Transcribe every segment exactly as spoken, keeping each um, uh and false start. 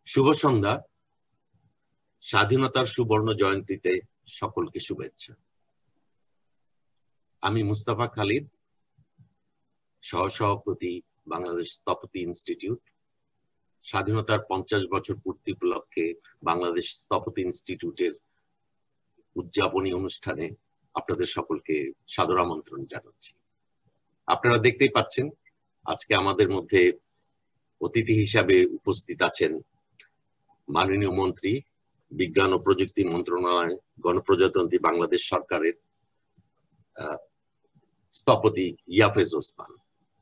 শুভ সন্ধ্যা। স্বাধীনতার সুবর্ণ জয়ন্তীতে সকলকে শুভেচ্ছা। আমি মুস্তাফা খালিদ, সহসভাপতি বাংলাদেশ স্থপতি ইনস্টিটিউট। স্বাধীনতার পঞ্চাশ বছর পূর্তি উপলক্ষে বাংলাদেশ স্থপতি ইনস্টিটিউটের উদযাপনী অনুষ্ঠানে আপনাদের সকলকে সাদর আমন্ত্রণ জানাচ্ছি। আপনারা দেখতেই পাচ্ছেন আজকে আমাদের মধ্যে অতিথি হিসাবে উপস্থিত আছেন মাননীয় মন্ত্রী, বিজ্ঞান ও প্রযুক্তি মন্ত্রণালয়, গণপ্রজাতন্ত্রী বাংলাদেশ সরকারের স্থপতি ইয়াফেজ ওসমান।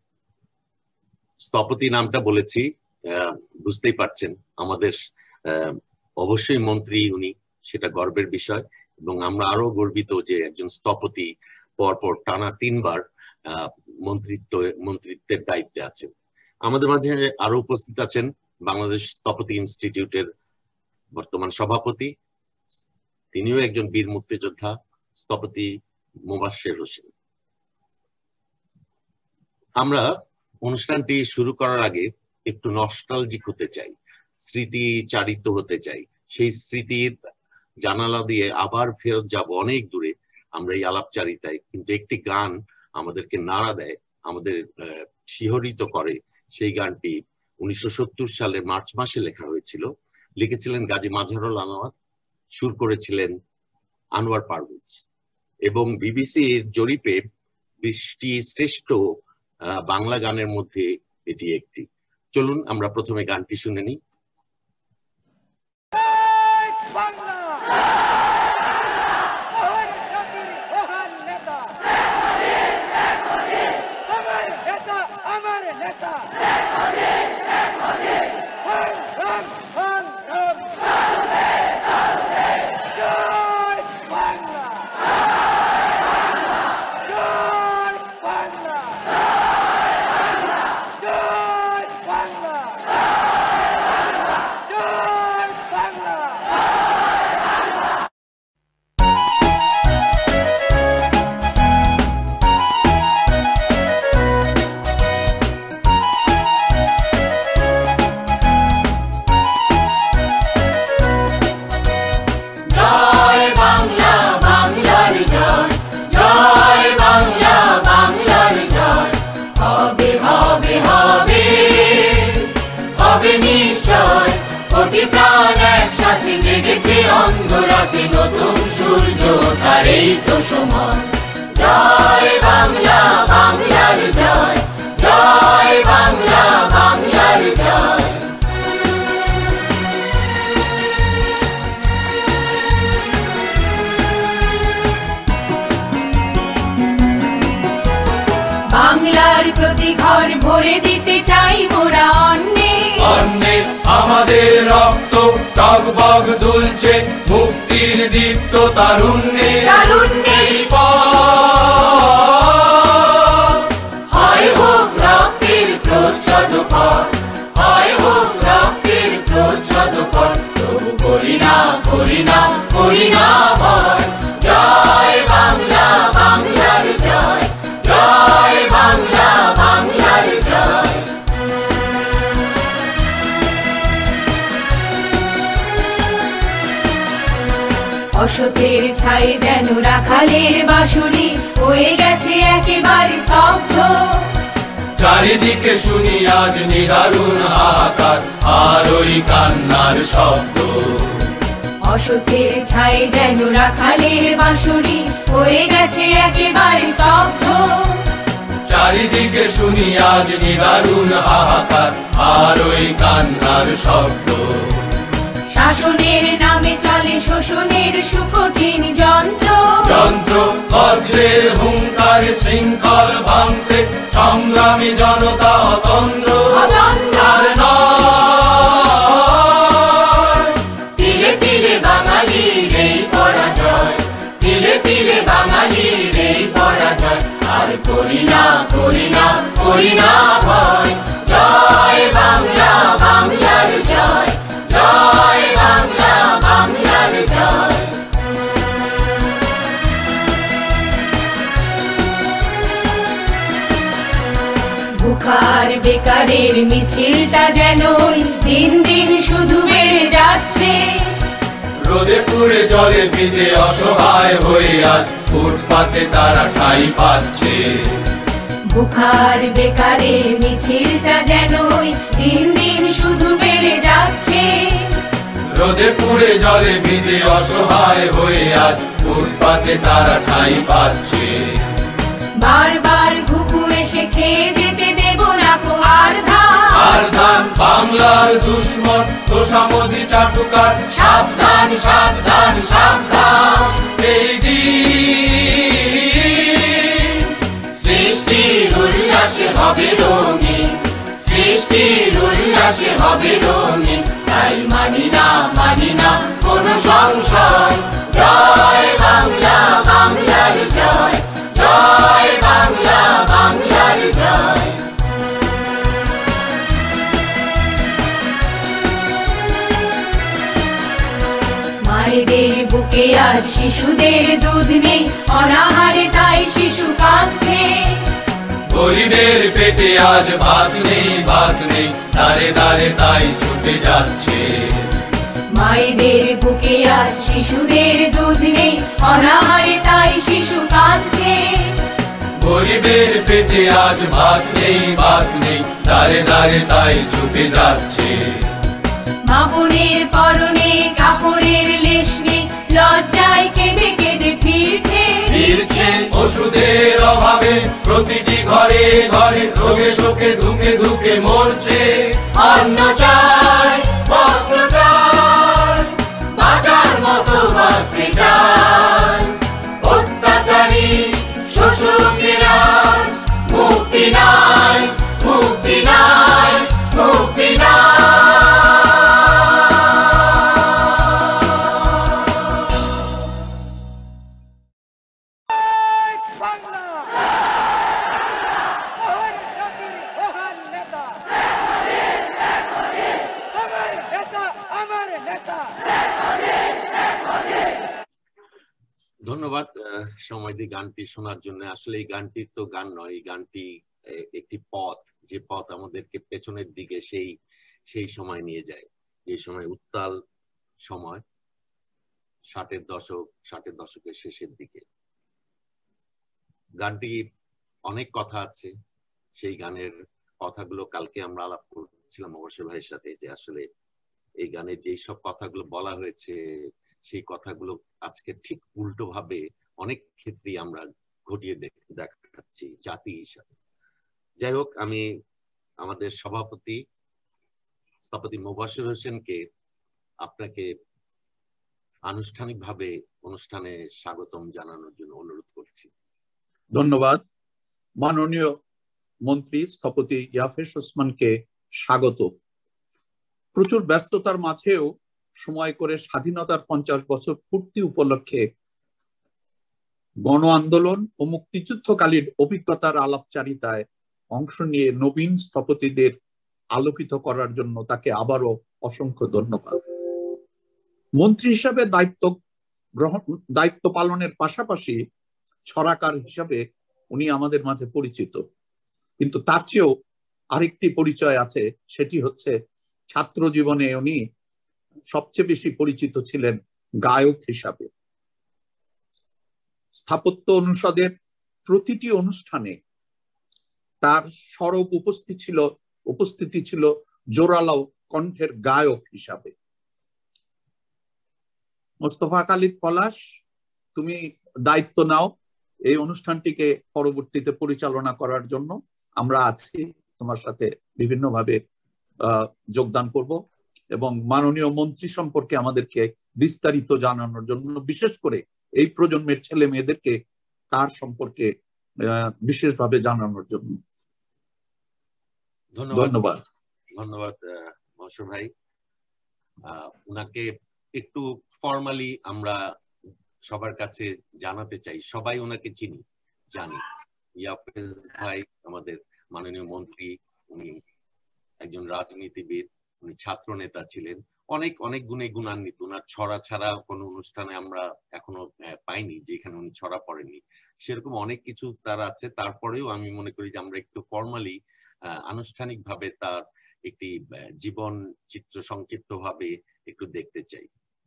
স্থপতি নামটা বলেছি, বুঝতেই পারছেন আমাদের অবশ্যই মন্ত্রী উনি, সেটা গর্বের বিষয়, এবং আমরা আরো গর্বিত যে একজন স্থপতি পরপর টানা তিনবার মন্ত্রিত্ব মন্ত্রিত্বের দায়িত্বে আছেন। আমাদের মাঝে আরো উপস্থিত আছেন বাংলাদেশ স্থপতি ইনস্টিটিউটের বর্তমান সভাপতি, তিনিও একজন বীর মুক্তিযোদ্ধা, স্থপতি মোবাশ্বের হোসেন। আমরা অনুষ্ঠানটি শুরু করার আগে একটু নস্টালজিক হতে চাই, স্মৃতি চারিত হতে চাই। সেই স্মৃতির জানালা দিয়ে আবার ফেরত যাব অনেক দূরে আমরা এই আলাপচারিতায়, কিন্তু একটি গান আমাদেরকে নাড়া দেয়, আমাদের শিহরিত করে। সেই গানটি উনিশশো সত্তর সালে মার্চ মাসে লেখা হয়েছিল, লিখেছিলেন গাজী মাজহারুল আনোয়ার, সুর করেছিলেন আনোয়ার পারভেজ, এবং বিবিসির জরিপে বিশটি শ্রেষ্ঠ বাংলা গানের মধ্যে এটি একটি। চলুন আমরা প্রথমে গানটি শুনে নিই। নতুন সূর্য ওঠার এই তো সময়। জয় বাংলা, বাংলার জয়, জয় বাংলা, বাংলার জয়। বাংলার প্রতি ঘর ভরে দিতে চাই মোরা অন্নে অন্নে, আমাদের রক্ত টগবগ দুলছে মুক্তির দীপ্ত তারুণ্যে তারুণ্যে। হয় হোক রক্তের প্রচ্ছদ পর, হয় হোক রক্তের প্রচ্ছদ পর, তবু করি না করি না করি না ভয়। জয় বাংলা, বাংলার জয়, জয় বাংলা, বাংলার জয়। অসতের ছাই যেন রাখালের বাঁশুরি হয়ে গেছে একেবারে স্তব্ধ। চারিদিকে শুনি আজ নিদারুণ হাহাকার আর ওই কান্নার শব্দ। অসতের ছাই যেন রাখালের বাঁশুরি হয়ে গেছে একেবারে স্তব্ধ। চারিদিকে শুনি আজ নিদারুণ হাহাকার আর ওই কান্নার শব্দ। শাসনের নামে চলে শোষণের সুকঠিন যন্ত্র যন্ত্র। বজ্রের হুঙ্কার শৃঙ্খল ভাঙতে সংগ্রামী জনতা অতন্দ্র। তিলে তিলে বাঙালির এই পরাজয়, তিলে তিলে বাঙালির এই পরাজয়। আর করি না করি না করি না ভয়। জয় বাংলা, বাংলার জয়, জয় বাংলা, বাংলার জয়। ভুখার বেকারের মিছিলটা যেনই দিন দিন শুধু বেড়ে যাচ্ছে। রোদে পুড়ে জলে ভিজে অসহায় হয়ে আজ ফুটপাতে তারা ঠাঁই পাচ্ছে। ভুখার বেকারের মিছিলটা যেনই দিন দিন শুধু বেড়ে যাচ্ছে। রোদে পুড়ে জলে ভিজে অসহায় হয়ে আজ ফুটপাতে তারা ঠাঁই পাচ্ছে। বারবার ঘুঘু এসে খেয়ে যেতে দেব না কো আর ধান। আর ধান বাংলার দুশ্মন তোষামোদী চাটুকার, সাবধান সাবধান সাবধান। এই দিন সৃষ্টির উল্লাসে হবে রঙিন, সৃষ্টির উল্লাসে হবে রঙিন। তাই মানি না মানি না কোনো সংশয়। জয় বাংলা বাংলার জয়, জয় বাংলা বাংলার জয়। মায়েদের বুকে আজ শিশুদের দুধ নেই, অনাহারে তাই শিশু কাঁদছে। গরিবের পেটে আজ ভাত নেই ভাত নেই, দাঁড়ে দাঁড়ে তাই ছুটে যাচ্ছে। মায়েদের বুকে আজ শিশুদের দুধ নেই, অনাহারে তাই শিশু কাঁদছে। গরিবের পেটে আজ ভাত নেই ভাত নেই, দাঁড়ে দাঁড়ে তাই ছুটে যাচ্ছে। মা বোনের পরনে কাপড়ের লেশ নেই, লজ্জায় কেঁদে কেঁদে ফিরছে। ফিরছে ওষুধের অভাবে প্রতিটি ঘরে ঘরে, রোগে শোকে ধুকে ধুকে মরছে। অন্ন চাই বস্ত্র চাই, বাঁচার মতো বাঁচতে চাই। অত্যাচারী শোষকের আজ মুক্তি নাই, মুক্তি নাই, মুক্তি নাই। ধন্যবাদ সময় দিয়ে গানটি শোনার জন্য। আসলে এই গানটি তো গান নয়, এই গানটি একটি পথ, যে পথ আমাদেরকে পেছনের দিকে সেই সেই সময় নিয়ে যায়, যে সময় উত্তাল সময়, ষাটের দশক ষাটের দশকের শেষের দিকে। গানটি অনেক কথা আছে, সেই গানের কথাগুলো কালকে আমরা আলাপ করছিলাম অবশ্য ভাইয়ের সাথে, যে আসলে এই গানের যেই সব কথাগুলো বলা হয়েছে সেই কথাগুলো আজকে ঠিক উল্টো ভাবে অনেক ক্ষেত্রেই আমরা ঘটিয়ে দেখাচ্ছি জাতি হিসাবে। যাই হোক, আমি আমাদের সভাপতি স্থপতি মুবাশির হোসেনকে আপনাকে আনুষ্ঠানিকভাবে অনুষ্ঠানে স্বাগতম জানানোর জন্য অনুরোধ করছি। ধন্যবাদ। মাননীয় মন্ত্রী স্থপতি ইয়াফেস ওসমানকে স্বাগত। প্রচুর ব্যস্ততার মাঝেও সময় করে স্বাধীনতার পঞ্চাশ বছর পূর্তি উপলক্ষে গণ আন্দোলন ও মুক্তিযুদ্ধকালীন অভিজ্ঞতার আলাপচারিতায় অংশ নিয়ে নবীন স্থপতিদের আলোকিত করার জন্য তাকে আবারও অসংখ্য ধন্যবাদ। মন্ত্রী হিসাবে দায়িত্ব গ্রহণ দায়িত্ব পালনের পাশাপাশি ছড়াকার হিসাবে উনি আমাদের মাঝে পরিচিত, কিন্তু তার চেয়েও আরেকটি পরিচয় আছে, সেটি হচ্ছে ছাত্র জীবনে উনি সবচেয়ে বেশি পরিচিত ছিলেন গায়ক হিসাবে। স্থাপত্য অনুষদের প্রতিটি অনুষ্ঠানে তার সরব উপস্থিতি ছিল উপস্থিতি ছিল জোরালো কণ্ঠের গায়ক হিসাবে। মোস্তফা খালিদ পলাশ, তুমি দায়িত্ব নাও এই অনুষ্ঠানটিকে পরবর্তীতে পরিচালনা করার জন্য। আমরা আছি, তোমার সাথে বিভিন্নভাবে আহ যোগদান করব এবং মাননীয় মন্ত্রী সম্পর্কে আমাদেরকে বিস্তারিত জানানোর জন্য, বিশেষ করে এই প্রজন্মের ছেলে মেয়েদেরকে তার সম্পর্কে বিশেষভাবে জানানোর জন্য। ধন্যবাদ। ধন্যবাদ মশর ভাই। উনাকে একটু ফর্মালি আমরা সবার কাছে জানাতে চাই, সবাই ওনাকে চিনি জানি। ইয়াফেজ ভাই আমাদের মাননীয় মন্ত্রী, উনি একজন রাজনীতিবিদ, উনি ছাত্র নেতা ছিলেন, অনেক অনেক গুণে গুণান্বিত। ওনার ছড়া ছাড়া কোনো অনুষ্ঠানে আমরা এখনো পাইনি যেখানে উনি ছড়া পড়েননি, সেরকম অনেক কিছু তার আছে। তারপরেও আমি মনে করি যে আমরা একটু ফর্মালি আনুষ্ঠানিকভাবে তার একটি জীবন চিত্র সংক্ষিপ্তভাবে একটু দেখতে চাই।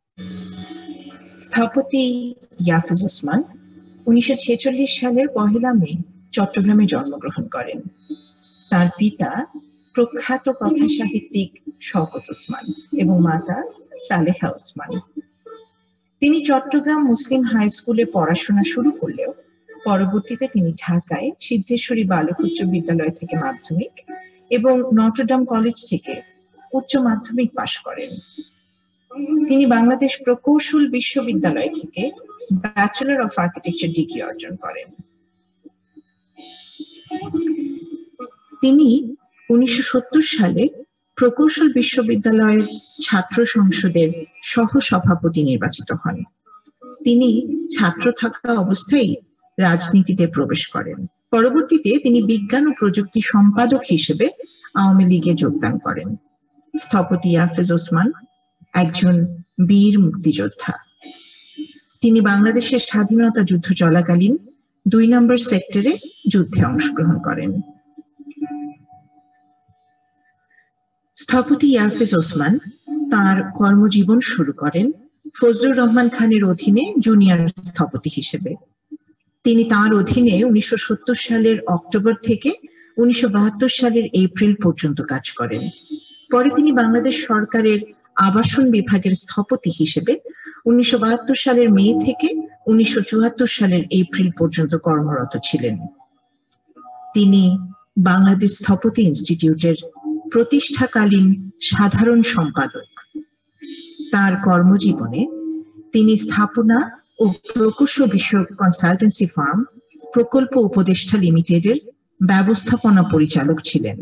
স্থপতি ইয়াফিজ ওসমান উনিশশো ছেচল্লিশ সালের পহেলা মে চট্টগ্রামে জন্মগ্রহণ করেন। তার পিতা প্রখ্যাত কথা সাহিত্যিক শওকত ওসমান এবং মাতা সালেহা ওসমান। তিনি চট্টগ্রাম মুসলিম হাই স্কুলে পড়াশোনা শুরু করলেও পরবর্তীতে তিনি ঢাকায় সিদ্ধেশ্বরী বালক উচ্চ বিদ্যালয় থেকে মাধ্যমিক এবং নটরডাম কলেজ থেকে উচ্চ মাধ্যমিক পাশ করেন। তিনি বাংলাদেশ প্রকৌশল বিশ্ববিদ্যালয় থেকে ব্যাচেলর অফ আর্কিটেকচার ডিগ্রি অর্জন করেন। তিনি উনিশশো সত্তর সালে প্রকৌশল বিশ্ববিদ্যালয়ের ছাত্র সংসদের সহ সভাপতি নির্বাচিত হন। তিনি ছাত্র থাকা অবস্থায় রাজনীতিতে প্রবেশ করেন। পরবর্তীতে তিনি বিজ্ঞান ও প্রযুক্তি সম্পাদক হিসেবে আওয়ামী লীগে যোগদান করেন। স্থপতি ইয়াফিজ ওসমান একজন বীর মুক্তিযোদ্ধা। তিনি বাংলাদেশের স্বাধীনতা যুদ্ধ চলাকালীন দুই নম্বর সেক্টরে যুদ্ধে অংশগ্রহণ করেন। স্থপতি ইয়াফিজ ওসমান তার কর্মজীবন শুরু করেন ফজলুর রহমান খানের অধীনে জুনিয়র স্থপতি হিসেবে। তিনি তার অধীনে উনিশশো সত্তর সালের অক্টোবর থেকে উনিশশো বাহাত্তর সালের এপ্রিল পর্যন্ত কাজ করেন। পরে তিনি বাংলাদেশ সরকারের আবাসন বিভাগের স্থপতি হিসেবে উনিশশো বাহাত্তর সালের মে থেকে উনিশশো চুয়াত্তর সালের এপ্রিল পর্যন্ত কর্মরত ছিলেন। তিনি বাংলাদেশ স্থপতি ইনস্টিটিউটের প্রতিষ্ঠাকালীন সাধারণ সম্পাদক। তার কর্মজীবনে তিনি স্থাপনা ও প্রকৌশল বিষয়ক কনসালটেন্সি ফার্ম প্রকল্প উপদেষ্টা লিমিটেডের ব্যবস্থাপনা পরিচালক ছিলেন।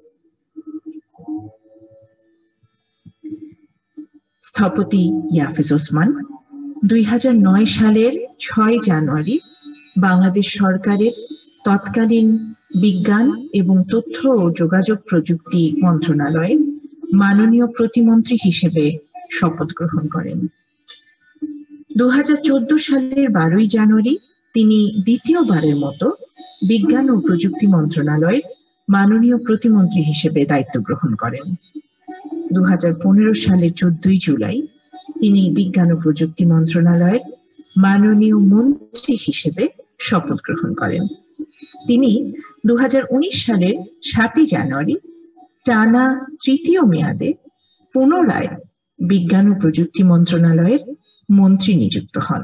স্থপতি ইয়াফিজ ওসমান দুই হাজার নয় সালের ছয় জানুয়ারি বাংলাদেশ সরকারের তৎকালীন বিজ্ঞান এবং তথ্য ও যোগাযোগ প্রযুক্তি মন্ত্রণালয়ে মাননীয় প্রতিমন্ত্রী হিসেবে শপথ গ্রহণ করেন। দু হাজার চোদ্দ সালের বারোই জানুয়ারি তিনি দ্বিতীয়বারের মতো বিজ্ঞান ও প্রযুক্তি মন্ত্রণালয়ের মাননীয় প্রতিমন্ত্রী হিসেবে দায়িত্ব গ্রহণ করেন। দু হাজার পনেরো সালের চোদ্দই জুলাই তিনি বিজ্ঞান ও প্রযুক্তি মন্ত্রণালয়ের মাননীয় মন্ত্রী হিসেবে শপথ গ্রহণ করেন। তিনি দু হাজার উনিশ সালের সাতই জানুয়ারি টানা তৃতীয় মেয়াদে পুনরায় বিজ্ঞান ও প্রযুক্তি মন্ত্রণালয়ের মন্ত্রী নিযুক্ত হন।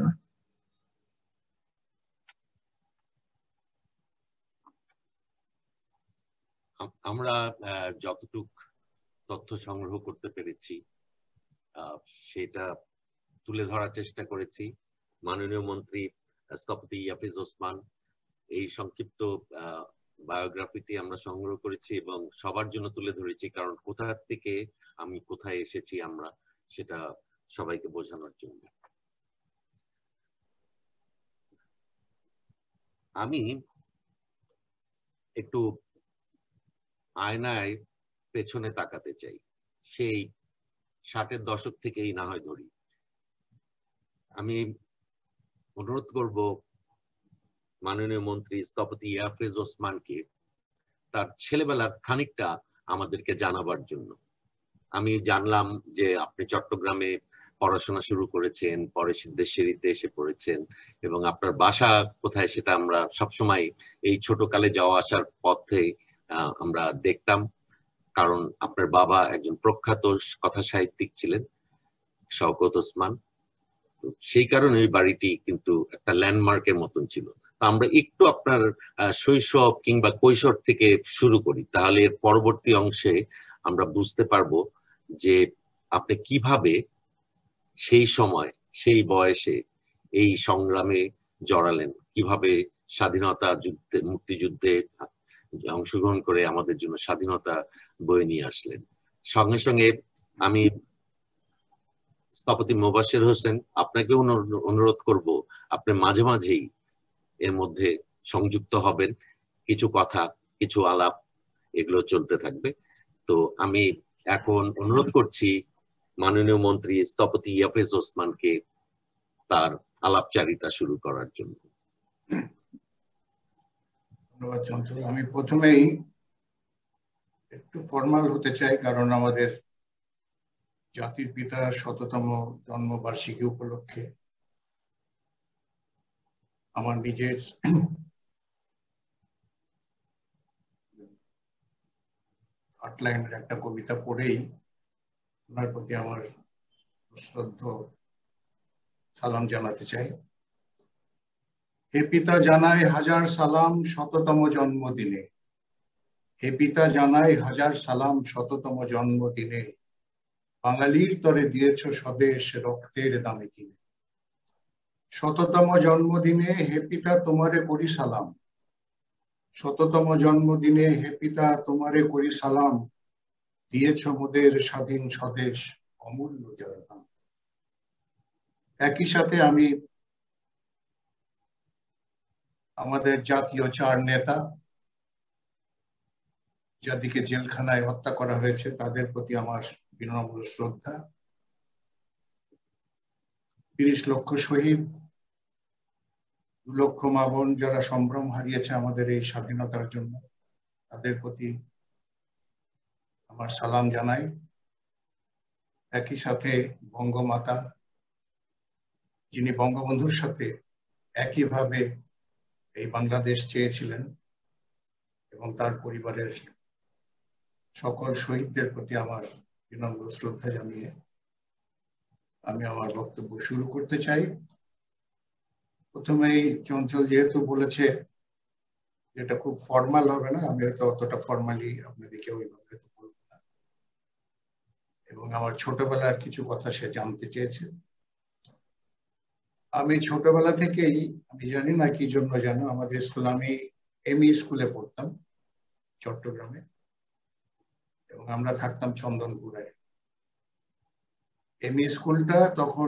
আমরা যতটুক তথ্য সংগ্রহ করতে পেরেছি সেটা তুলে ধরার চেষ্টা করেছি। মাননীয় মন্ত্রী স্থপতি ইয়াফিজ ওসমান এই সংক্ষিপ্ত বায়োগ্রাফিটি আমরা সংগ্রহ করেছি এবং সবার জন্য তুলে ধরেছি, কারণ কোথা থেকে আমি কোথায় এসেছি আমরা সেটা সবাইকে বোঝানোর জন্য। আমি একটু আয়নায় পেছনে তাকাতে চাই, সেই ষাটের দশক থেকেই না হয় ধরি। আমি অনুরোধ করব মাননীয় মন্ত্রী স্থপতি ইয়াফিজ ওসমানকে তার ছেলেবেলার খানিকটা আমাদেরকে জানাবার জন্য। আমি জানলাম যে আপনি চট্টগ্রামে পড়াশোনা শুরু করেছেন, পরে সিদ্ধেশ্বরীতে এসে পড়েছেন এবং আপনার বাসা কোথায় সেটা আমরা সবসময় এই ছোটকালে যাওয়া আসার পথে আমরা দেখতাম, কারণ আপনার বাবা একজন প্রখ্যাত কথা সাহিত্যিক ছিলেন শওকত ওসমান। সেই কারণে ওই বাড়িটি কিন্তু একটা ল্যান্ডমার্কের মতন ছিল। আমরা একটু আপনার শৈশব কিংবা কৈশোর থেকে শুরু করি, তাহলে এর পরবর্তী অংশে আমরা বুঝতে পারবো যে আপনি কিভাবে সেই সময় সেই বয়সে এই সংগ্রামে জড়ালেন, কিভাবে স্বাধীনতা যুদ্ধে মুক্তিযুদ্ধে অংশগ্রহণ করে আমাদের জন্য স্বাধীনতা বয়ে নিয়ে আসলেন। সঙ্গে সঙ্গে আমি স্থপতি মোবাশ্বের হোসেন আপনাকে অনুরোধ করব আপনি মাঝে মাঝেই এর মধ্যে সংযুক্ত হবেন, কিছু কথা কিছু আলাপ এগুলো চলতে থাকবে। তো আমি এখন অনুরোধ করছি মাননীয় মন্ত্রী স্থপতি ইয়াফিজ ওসমানকে তার আলাপচারিতা শুরু করার জন্য। ধন্যবাদ চঞ্চল। আমি প্রথমেই একটু ফর্মাল হতে চাই, কারণ আমাদের জাতির পিতার শততম জন্মবার্ষিকী উপলক্ষে আমার নিজের আট লাইনের একটা কবিতা পড়েই ওনার প্রতি আমার শ্রদ্ধা সালাম জানাতে চাই। হে পিতা জানাই হাজার সালাম শততম জন্মদিনে, হে পিতা জানাই হাজার সালাম শততম জন্মদিনে, বাঙালির তরে দিয়েছ স্বদেশ রক্তের দামে কিনে। শততম জন্মদিনে হে পিতা তোমারে করি সালাম, শততম জন্মদিনে হে পিতা তোমারে করি সালাম, দিয়েছ মোদের স্বাধীন স্বদেশ অমূল্য যার দাম। একই সাথে আমি আমাদের জাতীয় চার নেতা যাদেরকে জেলখানায় হত্যা করা হয়েছে তাদের প্রতি আমার বিনম্র শ্রদ্ধা। তিরিশ লক্ষ শহীদ, দু লক্ষ মা বোন যারা সম্ভ্রম হারিয়েছে আমাদের এই স্বাধীনতার জন্য, তাদের প্রতি আমার সালাম জানাই। একই সাথে বঙ্গমাতা, যিনি বঙ্গবন্ধুর সাথে একইভাবে এই বাংলাদেশ চেয়েছিলেন, এবং তার পরিবারের সকল শহীদদের প্রতি আমার বিনম্র শ্রদ্ধা জানিয়ে আমি আমার বক্তব্য শুরু করতে চাই। প্রথমেই চঞ্চল যেহেতু বলেছে যেটা খুব ফর্মাল হবে না, আমি হয়তো অতটা ফর্মালি আপনাদেরকে ওইভাবে তো বলবো না, এবং আমার ছোটবেলার কিছু কথা সে জানতে চেয়েছে। আমি ছোটবেলা থেকেই, আমি জানি না কি জন্য জানো, আমাদের স্কুল, আমি এমই স্কুলে পড়তাম চট্টগ্রামে, এবং আমরা থাকতাম চন্দনপুরায়। এমই স্কুলটা তখন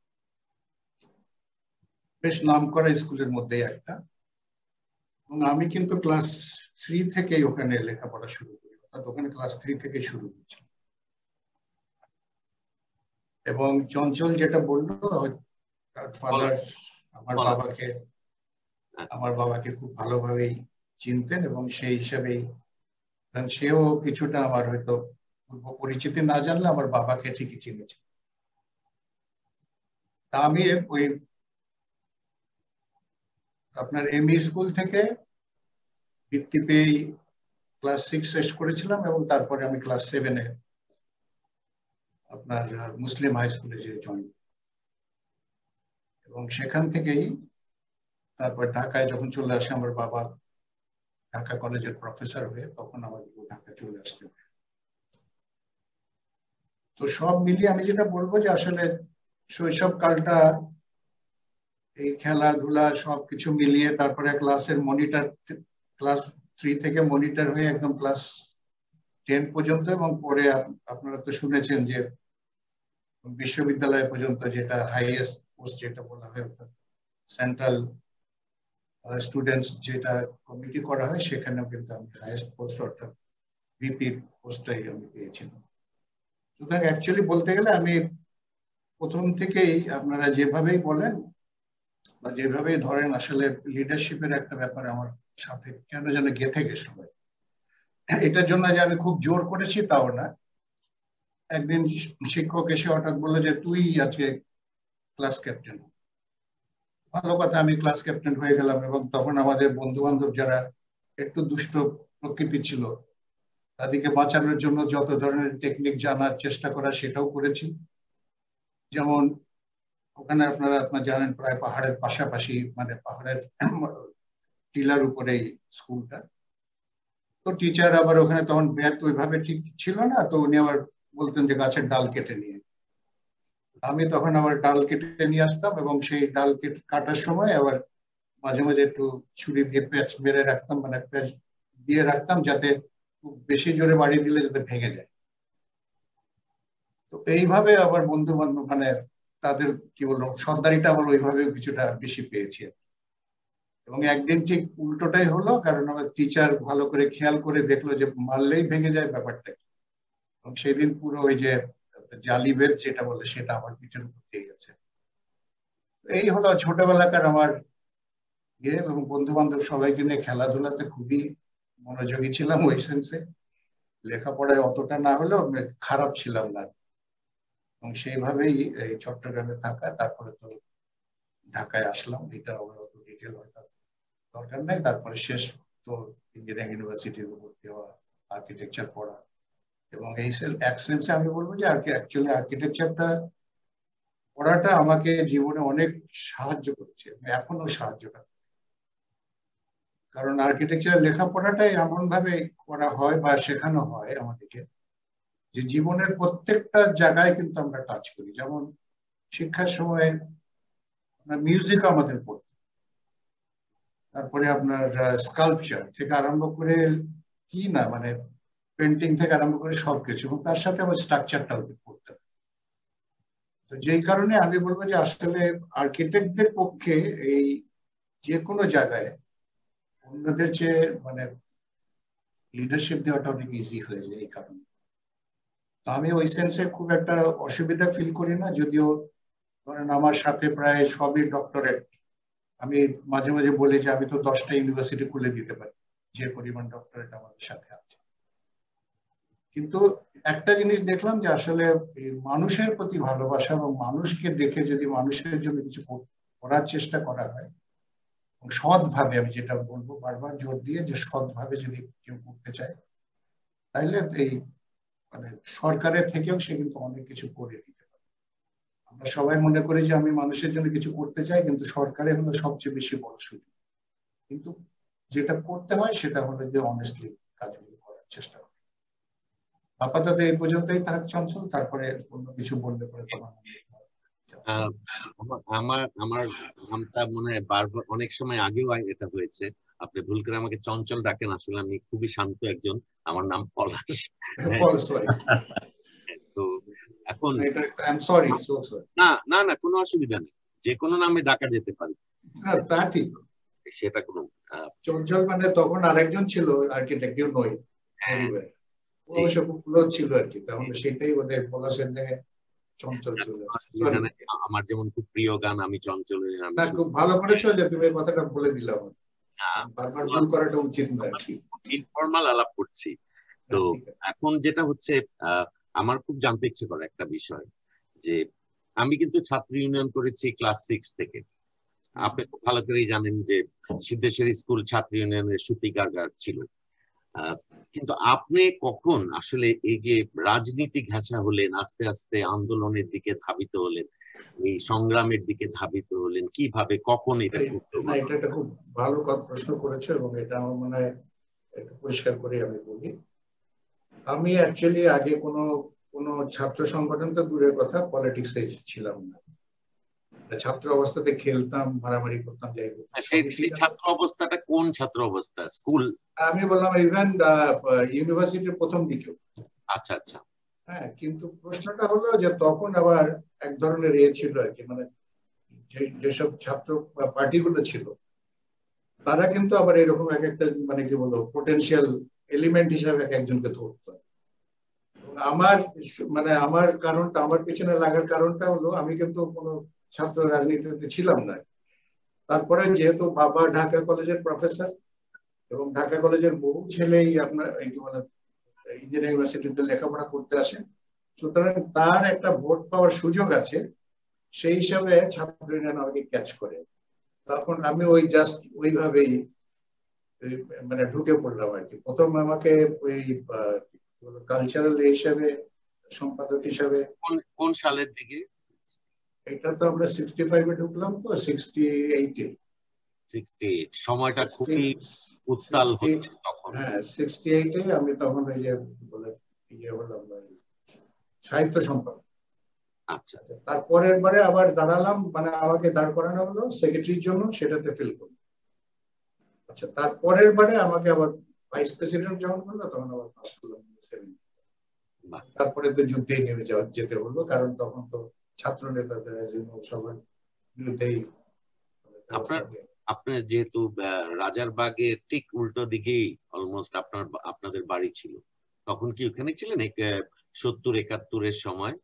বেশ নাম করা স্কুলের মধ্যে একটা, এবং আমি কিন্তু ক্লাস থ্রি থেকেই ওখানে লেখাপড়া শুরু করি, অর্থাৎ ওখানে ক্লাস থ্রি থেকে শুরু হয়েছে। এবং চঞ্চল যেটা বললো, তার ফাদার আমার বাবাকে আমার বাবাকে খুব ভালোভাবেই চিনতেন, এবং সেই হিসাবেই সেও কিছুটা আমার হয়তো পূর্ব পরিচিতি না জানলে আমার বাবাকে ঠিকই চিনেছে। তা আমি ওই আপনার এমই স্কুল থেকে বৃত্তি পেয়ে ক্লাস সিক্স শেষ করেছিলাম, এবং তারপরে আমি ক্লাস সেভেনে আপনার মুসলিম হাই স্কুলে যে জয়েন, এবং সেখান থেকেই তারপর ঢাকায় যখন চলে আসে আমার বাবা ঢাকা কলেজের প্রফেসর হয়ে, তখন আমার ঢাকা চলে আসতে হবে। তো সব মিলিয়ে আমি যেটা বলবো যে আসলে শৈশব কালটা এই খেলাধুলা সবকিছু মিলিয়ে, তারপরে ক্লাসের মনিটর, ক্লাস থ্রি থেকে মনিটর হয়ে একদম ক্লাস টেন পর্যন্ত, এবং পরে আপনারা তো শুনেছেন যে বিশ্ববিদ্যালয় পর্যন্ত, যেটা হাইয়েস্ট পোস্ট যেটা বলা হয়, সেন্ট্রাল স্টুডেন্টস যেটা কমিটি করা হয়, সেখানেও কিন্তু আমি হাইয়েস্ট পোস্ট অর্থাৎ ভিপি পোস্টটাই আমি পেয়েছিলাম। সুতরাং অ্যাকচুয়ালি বলতে গেলে আমি প্রথম থেকেই, আপনারা যেভাবেই বলেন বা যেভাবেই ধরেন, আসলে লিডারশিপের একটা ব্যাপার আমার সাথে কেন যেন গেঁথে গেছে। এটার জন্য যে আমি খুব জোর করেছি তাও না। একদিন শিক্ষক এসে হঠাৎ বললো যে তুই আজকে ক্লাস ক্যাপ্টেন। ভালো কথা, আমি ক্লাস ক্যাপ্টেন হয়ে গেলাম, এবং তখন আমাদের বন্ধু বান্ধব যারা একটু দুষ্ট প্রকৃতি ছিল, তাদেরকে বাঁচানোর জন্য যত ধরনের টেকনিক জানার চেষ্টা করা সেটাও করেছি। যেমন ওখানে আপনারা আপনার জানেন প্রায় পাহাড়ের পাশাপাশি, মানে পাহাড়ের টিলার উপরেই স্কুলটা। তো টিচার আবার ওখানে তখন ব্যাট ওইভাবে ঠিক ছিল না, তো উনি আবার বলতেন যে গাছের ডাল কেটে নিয়ে। আমি তখন আবার ডাল কেটে নিয়ে আসতাম, এবং সেই ডাল কেটে কাটার সময় আবার মাঝে মাঝে একটু ছুরি দিয়ে প্যাচ মেরে রাখতাম, মানে প্যাচ দিয়ে রাখতাম যাতে খুব বেশি জোরে বাড়ি দিলে যাতে ভেঙে যায়। তো এইভাবে আবার বন্ধু বান্ধব, মানে তাদের কি বলবো, সর্দারিটা আবার ওইভাবে কিছুটা বেশি পেয়েছি। এবং একদিন ঠিক উল্টোটাই হলো, কারণ আমার টিচার ভালো করে খেয়াল করে দেখলো যে মারলেই ভেঙে যায় ব্যাপারটা, এবং সেই দিন পুরো ওই যে জালি বেদ যেটা বলে সেটা আমার পিঠের উপর দিয়ে গেছে। এই হলো ছোটবেলাকার আমার ইয়ে, এবং বন্ধু বান্ধব সবাইকে নিয়ে খেলাধুলাতে খুবই মনোযোগী ছিলাম ওই সেন্সে। লেখাপড়ায় অতটা না হলেও খারাপ ছিলাম না, এবং সেইভাবেই এই চট্টগ্রামে থাকা, তারপরে তো ঢাকায় আসলাম। এটা অত ডিটেল হয়তো দরকার নাই। তারপরে শেষ তো ইঞ্জিনিয়ারিং ইউনিভার্সিটিতে ভর্তি হওয়া, আর্কিটেকচার পড়া, এবং এই এক সেন্সে আমি বলবো যে অ্যাকচুয়ালি আর্কিটেকচারটা পড়াটা আমাকে জীবনে অনেক সাহায্য করছে, এখনো সাহায্য করে। কারণ আর্কিটেকচারের লেখাপড়াটাই এমন ভাবে করা হয় বা শেখানো হয় আমাদেরকে যে জীবনের প্রত্যেকটা জায়গায় কিন্তু আমরা টাচ করি। যেমন শিক্ষার সময় মিউজিক আমাদের পড়তে, তারপরে আপনার স্কাল্পচার থেকে আরম্ভ করে কি না মানে পেন্টিং থেকে আরম্ভ করে সবকিছু, এবং তার সাথে আবার স্ট্রাকচারটাও পড়তে হয়। তো যেই কারণে আমি বলবো যে আসলে আর্কিটেক্টদের পক্ষে এই যে কোনো জায়গায় অন্যদের চেয়ে মানে লিডারশিপ দেওয়াটা অনেক ইজি হয়ে যায় এই কারণে। তো আমি ওই সেন্সে খুব একটা অসুবিধা ফিল করি না, যদিও ধরেন আমার সাথে প্রায় সবই ডক্টরেট। আমি মাঝে মাঝে বলি যে আমি তো দশটা ইউনিভার্সিটি খুলে দিতে পারি, যে পরিমাণ ডক্টরেট আমাদের সাথে আছে। কিন্তু একটা জিনিস দেখলাম যে আসলে মানুষের প্রতি ভালোবাসা এবং মানুষকে দেখে যদি মানুষের জন্য কিছু করার চেষ্টা করা হয়, সৎভাবে, আমি যেটা বলবো বারবার জোর দিয়ে যে সৎভাবে যদি কেউ করতে চায়, তাহলে এই মানে সরকারের থেকেও সে কিন্তু অনেক কিছু করে দিতে পারে। আমরা সবাই মনে করি যে আমি মানুষের জন্য কিছু করতে চাই, কিন্তু সরকারের হলো সবচেয়ে বেশি বড় সুযোগ। কিন্তু যেটা করতে হয় সেটা হলো যে অনেস্টলি কাজগুলো করার চেষ্টা করা। আপাতত এই পর্যন্তই থাক চঞ্চল, তারপরে অন্য কিছু বললে পরে তোমার আমার আমার নামটা মনে হয় বারবার অনেক সময় আগেও এটা হয়েছে, আপনি ভুল করে আমাকে চঞ্চল ডাকেন, আসলে আমি খুবই শান্ত একজন, আমার নাম পলাশ। তো এখন না না না কোনো অসুবিধা নেই, যে কোনো নামে ডাকা যেতে পারে, তা ঠিক। সেটা কোনো চঞ্চল মানে তখন আরেকজন ছিল আর্কিটেক্ট, কেউ নয়, অবশ্য খুব ক্লোজ ছিল আর কি, তাহলে সেটাই বোধহয় পলাশের জায়গায় চঞ্চল চলে আসে। আমার যেমন খুব প্রিয় গান আমি চঞ্চল, খুব ভালো করেছো যে তুমি এই কথাটা বলে দিলাম, বারবার ভুল করাটা উচিত না আর কি, ইনফরমাল আলাপ করছি। তো এখন যেটা হচ্ছে আমার খুব জানতে ইচ্ছে করে একটা বিষয়, যে আমি কিন্তু ছাত্র ইউনিয়ন করেছি ক্লাস সিক্স থেকে। আপনি খুব ভালো করেই জানেন যে সিদ্ধেশ্বরী স্কুল ছাত্র ইউনিয়নের সূতিকাগার ছিল। কিন্তু আপনি কখন আসলে এই যে রাজনীতি ঘেঁষা হলেন, আস্তে আস্তে আন্দোলনের দিকে ধাবিত হলেন, এই সংগ্রামের দিকে ধাবিত হলেন, কিভাবে কখন এটা? এটা একটা খুব ভালো প্রশ্ন করেছো, এবং এটা আমার মনে হয় একটু পরিষ্কার করে আমি বলি। আমি অ্যাকচুয়ালি আগে কোনো কোনো ছাত্র সংগঠন তো দূরের কথা, পলিটিক্সে ছিলাম না। ছাত্র অবস্থাতে খেলতাম, মারামারি করতাম, যাই হোক। সেই ছাত্র অবস্থাটা কোন ছাত্র অবস্থা? স্কুল? আমি বললাম ইভেন ইউনিভার্সিটির প্রথম দিকে। আচ্ছা আচ্ছা। হ্যাঁ, কিন্তু প্রশ্নটা হলো যে তখন আবার এক ধরনের ইয়ে ছিল আর কি, মানে যেসব ছাত্র পার্টিগুলো ছিল তারা কিন্তু আবার এরকম এক একটা মানে কি বলবো পোটেনশিয়াল এলিমেন্ট হিসাবে এক একজনকে ধরতো। আমার মানে আমার কারণটা, আমার পেছনে লাগার কারণটা হলো আমি কিন্তু কোনো ছাত্র রাজনীতিতে ছিলাম না। তারপরে যেহেতু বাবা ঢাকা কলেজের প্রফেসর এবং ঢাকা কলেজের বহু ছেলেই আপনার এই কি বলে ইঞ্জিনিয়ারিং ইউনিভার্সিটিতে লেখাপড়া করতে আসে, সুতরাং তার একটা ভোট পাওয়ার সুযোগ আছে, সেই হিসাবে ছাত্র ইউনিয়ন আমাকে ক্যাচ করে। তখন আমি ওই জাস্ট ওইভাবেই মানে ঢুকে পড়লাম আর কি। প্রথম আমাকে ওই কালচারাল হিসাবে সম্পাদক হিসাবে। কোন সালের দিকে? এটা তো আমরা সিক্সটি ফাইভে ঢুকলাম, তো সিক্সটি এইটে। সিক্সটি এইট সময়টা খুবই উত্তাল হচ্ছে তখন। হ্যাঁ, সিক্সটি এইটে আমি তখন ওই যে বলে ইয়ে হলাম সাহিত্য সম্পাদক। আচ্ছা, তারপরের বারে আবার দাঁড়ালাম, মানে আমাকে দাঁড় করানো হলো সেক্রেটারির জন্য, সেটাতে ফেল করলাম। আচ্ছা, তারপরের বারে আমাকে আবার ভাইস প্রেসিডেন্ট যখন হলো তখন আবার পাস করলাম। তারপরে তো যুদ্ধেই নেমে যাওয়া যেতে হলো, কারণ তখন তো ছাত্র নেতাদের সবার বিরুদ্ধেই। আপনার আপনার যেহেতু রাজারবাগের ঠিক উল্টো দিকেই অলমোস্ট আপনার আপনাদের বাড়ি ছিল, তখন কি ওখানে ছিলেন সত্তর একাত্তরের সময়?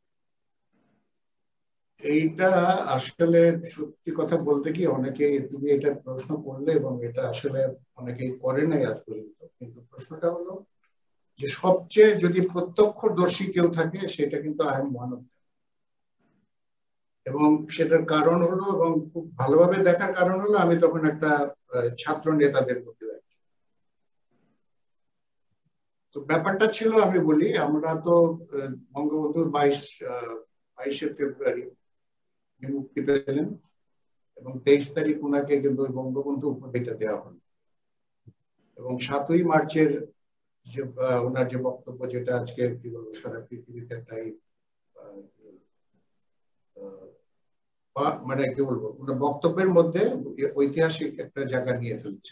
এইটা আসলে সত্যি কথা বলতে কি, অনেকে তুমি এটা প্রশ্ন করলে এবং এটা আসলে অনেকেই করে নাই আজ পর্যন্ত, কিন্তু প্রশ্নটা হলো যে সবচেয়ে যদি প্রত্যক্ষদর্শী কেউ থাকে সেটা কিন্তু I am one of them. এবং সেটার কারণ হলো, এবং খুব ভালোভাবে দেখার কারণ হলো, আমি তখন একটা ছাত্র নেতাদের মধ্যে আছি। তো ব্যাপারটা ছিল, আমি বলি, আমরা তো বঙ্গবন্ধুর বাইশ বাইশে ফেব্রুয়ারি মুক্তি পেলেন এবং তেইশ তারিখ ওনাকে কিন্তু বঙ্গবন্ধু উপাধিটা দেওয়া হলো। এবং সাতই মার্চের যে ওনার যে বক্তব্য, যেটা আজকে কি বলবো সারা পৃথিবীতে একটাই মানে কি বলবো, ওনার বক্তব্যের মধ্যে ঐতিহাসিক একটা জায়গা নিয়ে ফেলছে।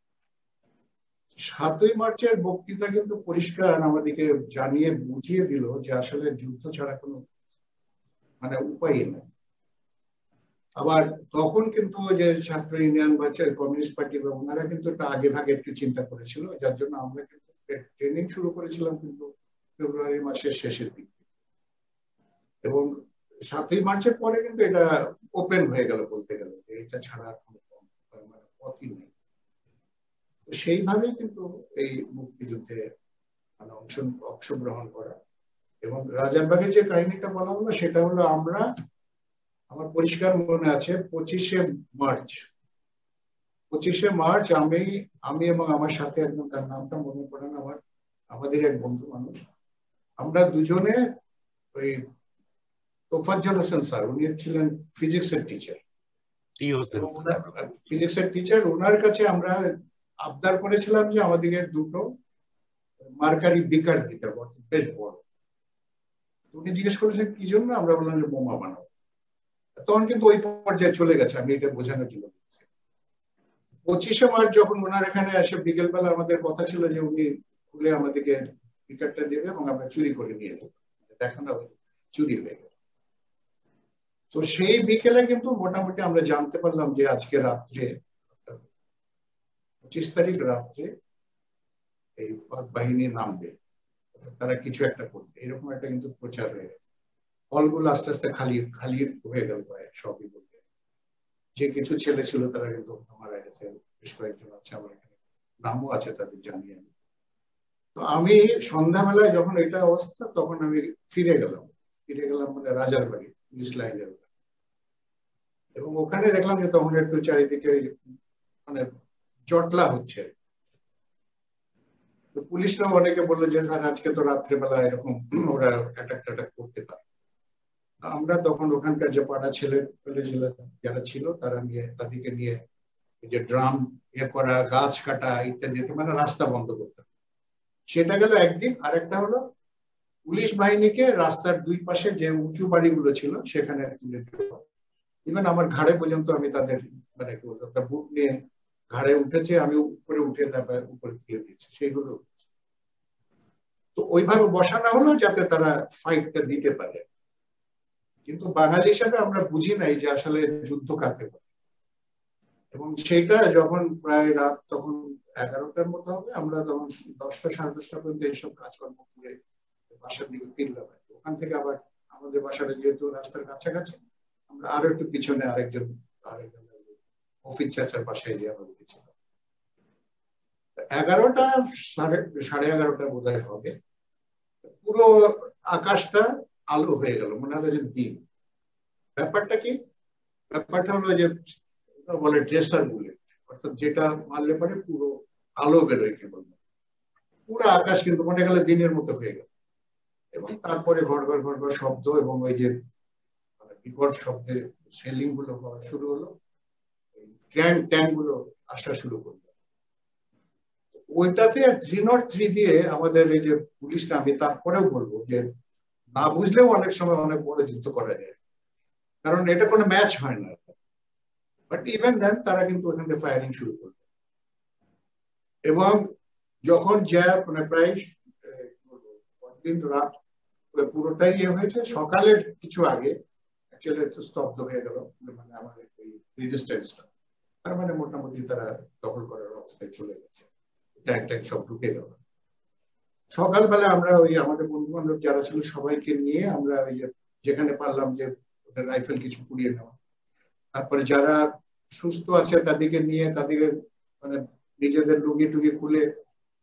সাতই মার্চের বক্তৃতা কিন্তু পরিষ্কার আমাদেরকে জানিয়ে বুঝিয়ে দিল যে আসলে যুদ্ধ ছাড়া কোনো মানে উপায় নেই। আবার তখন কিন্তু যে ছাত্র ইউনিয়ন বা কমিউনিস্ট পার্টি বা ওনারা কিন্তু একটা আগে ভাগে একটু চিন্তা করেছিল, যার জন্য আমরা কিন্তু ট্রেনিং শুরু করেছিলাম কিন্তু ফেব্রুয়ারি মাসের শেষের দিকে। এবং সাতই মার্চের পরে কিন্তু এটা ওপেন হয়ে গেল বলতে গেলে, যে এটা ছাড়া কোনো মানে পথই নেই। তো সেইভাবেই কিন্তু এই মুক্তিযুদ্ধে মানে অংশ অংশগ্রহণ করা। এবং রাজারবাগের যে কাহিনীটা বলা হলো সেটা হলো, আমরা আমার পরিষ্কার মনে আছে পঁচিশে মার্চ পঁচিশে মার্চ আমি আমি এবং আমার সাথে একদম, তার নামটা মনে পড়ে না আমার, আমাদের এক বন্ধু মানুষ, আমরা দুজনে ওই তোফাজ্জল হোসেন স্যার, উনি ছিলেন ফিজিক্সের টিচার, ফিজিক্সের টিচার ওনার কাছে আমরা আবদার করেছিলাম যে আমাদেরকে দুটো মার্কারি বিকার দিতে হবে, বেশ বড়। উনি জিজ্ঞেস করেছেন কি জন্য, আমরা বললাম যে বোমা বানাবো। তখন কিন্তু ওই পর্যায়ে চলে গেছে, আমি এটা বোঝানোর জন্য বলছি। পঁচিশে মার্চ যখন ওনার এখানে এসে বিকেলবেলা আমাদের কথা ছিল যে উনি খুলে আমাদেরকে বিকারটা দেবে এবং আমরা চুরি করে নিয়ে যাবো, দেখানো চুরি হয়ে গেছে। তো সেই বিকেলে কিন্তু মোটামুটি আমরা জানতে পারলাম যে আজকে রাত্রে, পঁচিশ তারিখ রাত্রে এই পাক বাহিনী নামবে, তারা কিছু একটা করবে, এরকম একটা কিন্তু প্রচার হয়ে গেছে। হলগুলো আস্তে আস্তে খালি খালি হয়ে গেল প্রায় সবই বলতে। যে কিছু ছেলে ছিল তারা কিন্তু মারা গেছে, বেশ কয়েকজন আছে, আমার এখানে নামও আছে তাদের জানি আমি। তো আমি সন্ধ্যাবেলায় যখন এটা অবস্থা, তখন আমি ফিরে গেলাম ফিরে গেলাম মানে রাজারবাড়ি পুলিশ লাইনের, এবং ওখানে দেখলাম যে তখন একটু চারিদিকে মানে জটলা হচ্ছে। তো পুলিশরাও অনেকে বললো যে স্যার আজকে তো রাত্রেবেলা এরকম ওরা অ্যাটাক ট্যাটাক করতে পারে। আমরা তখন ওখানকার যে পাড়া ছেলে পেলে যারা ছিল তারা নিয়ে তাদেরকে নিয়ে যে ড্রাম ইয়ে করা, গাছ কাটা ইত্যাদি, মানে রাস্তা বন্ধ করতে, সেটা গেল একদিন। আরেকটা হলো পুলিশ বাহিনীকে রাস্তার দুই পাশে যে উঁচু বাড়িগুলো ছিল সেখানে তুলে দিতে হবে। ইভেন আমার ঘাড়ে পর্যন্ত আমি তাদের মানে বুট নিয়ে ঘাড়ে উঠেছে, আমি উপরে উঠে তারপরে উপরে তুলে দিয়েছি, সেইগুলো। তো ওইভাবে বসানো হলো যাতে তারা ফাইটটা দিতে পারে। কিন্তু বাঙালি হিসাবে আমরা বুঝি নাই যে আসলে যুদ্ধ কাকে বলে। এবং সেইটা যখন প্রায় রাত তখন এগারোটার মতো হবে, আমরা তখন দশটা সাড়ে দশটা পর্যন্ত এইসব কাজকর্ম করে বাসার দিকে ফিরলাম। ওখান থেকে আবার আমাদের বাসাটা যেহেতু রাস্তার কাছাকাছি, আমরা আরো একটু পিছনে আরেকজন আরেকজন অফিস চাচার বাসায় যে আমরা গেছিলাম। এগারোটা সাড়ে সাড়ে এগারোটা বোধ হবে, পুরো আকাশটা আলো হয়ে গেল, মনে হলো যে দিন। ব্যাপারটা কি? ব্যাপারটা হলো যে বলে ট্রেসার বুলেট, অর্থাৎ যেটা মারলে পরে পুরো আলো বেরোয় কেবল, পুরো আকাশ কিন্তু মনে গেলে দিনের মতো হয়ে গেল। এবং তারপরে ঘর ঘর ঘর ঘর শব্দ এবং ওই যে বিকট শব্দে সেলিং গুলো হওয়া শুরু হলো, ট্যাঙ্ক ট্যাঙ্ক গুলো আসা শুরু করলো। ওইটাতে থ্রি নট থ্রি দিয়ে আমাদের এই যে পুলিশটা, আমি তারপরেও বলবো যে না বুঝলেও অনেক সময় অনেক বড় যুদ্ধ করা যায়, কারণ এটা কোনো ম্যাচ হয় না। বাট ইভেন দেন তারা কিন্তু ওখান থেকে ফায়ারিং শুরু করবে। এবং যখন যা মানে প্রায় দিন রাত পুরোটাই ইয়ে হয়েছে, সকালের কিছু আগে অ্যাকচুয়ালি স্তব্ধ হয়ে গেল, মানে আমার এই রেজিস্ট্যান্সটা, তার মানে মোটামুটি তারা দখল করার অবস্থায় চলে গেছে, ট্যাঙ্ক ট্যাঙ্ক সব ঢুকে গেল। সকালবেলা আমরা ওই আমাদের বন্ধু বান্ধব যারা ছিল সবাইকে নিয়ে আমরা ওই যেখানে পারলাম যে ওদের রাইফেল কিছু পুড়িয়ে নেওয়া, তারপরে যারা সুস্থ আছে তাদেরকে নিয়ে তাদেরকে মানে নিজেদের লুঙ্গি টুঙ্গি খুলে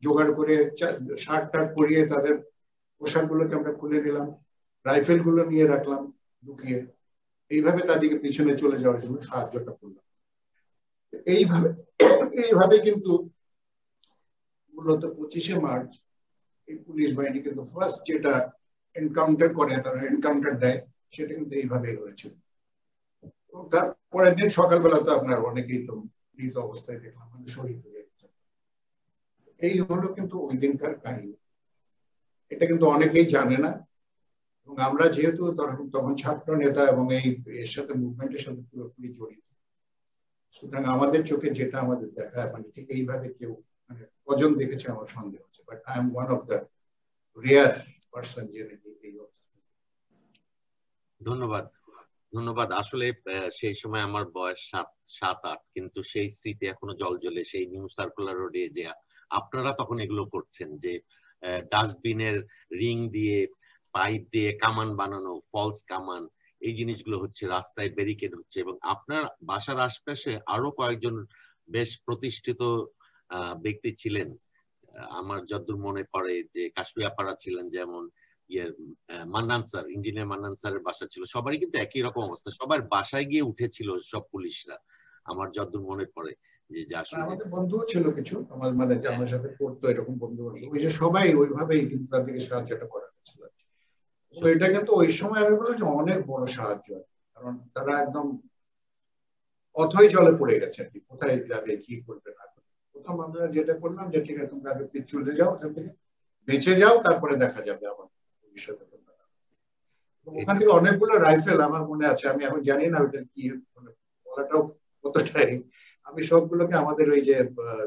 জোগাড় করে শার্ট টার্ট পরিয়ে তাদের পোশাক গুলোকে আমরা খুলে নিলাম, রাইফেল গুলো নিয়ে রাখলাম লুকিয়ে, এইভাবে তাদেরকে পিছনে চলে যাওয়ার জন্য সাহায্যটা করলাম। এইভাবে এইভাবে কিন্তু মূলত পঁচিশে মার্চ এই পুলিশ বাহিনী কিন্তু ফার্স্ট যেটা এনকাউন্টার করে, তারা এনকাউন্টার দেয়, সেটা কিন্তু এইভাবেই হয়েছিল। তার পরের দিন সকালবেলা তো আপনার অনেকেই তো মৃত অবস্থায় দেখলাম, মানে শহীদ হয়ে গেছে। এই হলো কিন্তু ওই দিনকার কাহিনী। এটা কিন্তু অনেকেই জানে না, এবং আমরা যেহেতু তখন ছাত্র নেতা এবং এই এর সাথে মুভমেন্টের সাথে পুরোপুরি জড়িত, সুতরাং আমাদের চোখে যেটা আমাদের দেখা, মানে ঠিক এইভাবে কেউ মানে কজন দেখেছে আমার সন্দেহ হচ্ছে, but I am one of the rare person যে এই অবস্থা। ধন্যবাদ ধন্যবাদ আসলে সেই সময় আমার বয়স সাত সাত আট, কিন্তু সেই স্মৃতি এখনো জল জ্বলে। সেই নিউ সার্কুলার রোডে যে আপনারা তখন এগুলো করছেন, যে ডাস্টবিনের রিং দিয়ে পাইপ দিয়ে কামান বানানো, ফলস কামান, এই জিনিসগুলো হচ্ছে, রাস্তায় ব্যারিকেড হচ্ছে, এবং আপনার বাসার আশপাশে আরো কয়েকজন বেশ প্রতিষ্ঠিত ব্যক্তি ছিলেন। আমার যতদূর মনে পড়ে যে কাশপিয়া পাড়া ছিলেন, যেমন ইয়ের মান্নান স্যার, ইঞ্জিনিয়ার মান্নান স্যারের বাসা ছিল, সবারই কিন্তু একই রকম অবস্থা, সবার বাসায় গিয়ে উঠেছিল সব পুলিশরা, আমার যতদূর মনে পড়ে। যে যা আমাদের বন্ধুও ছিল কিছু, আমার মানে যে আমার সাথে পড়তো এরকম বন্ধু বান্ধব, ওই যে সবাই ওইভাবেই কিন্তু তাদেরকে সাহায্যটা করা হয়েছিল। এটা কিন্তু ওই সময় আমি বলবো যে অনেক বড় সাহায্য, কারণ তারা একদম অথই জলে পড়ে গেছে আর কি, কোথায় যাবে কি করবে না করবে। প্রথম আমরা যেটা করলাম যে ঠিক আছে তোমরা আগে চলে যাও, ওখান থেকে বেঁচে যাও, তারপরে দেখা যাবে আমার ভবিষ্যতে। ওখান থেকে অনেকগুলো রাইফেল আমার মনে আছে, আমি এখন জানি না ওটা কি বলাটাও কতটাই, আমি সবগুলোকে আমাদের ওই যে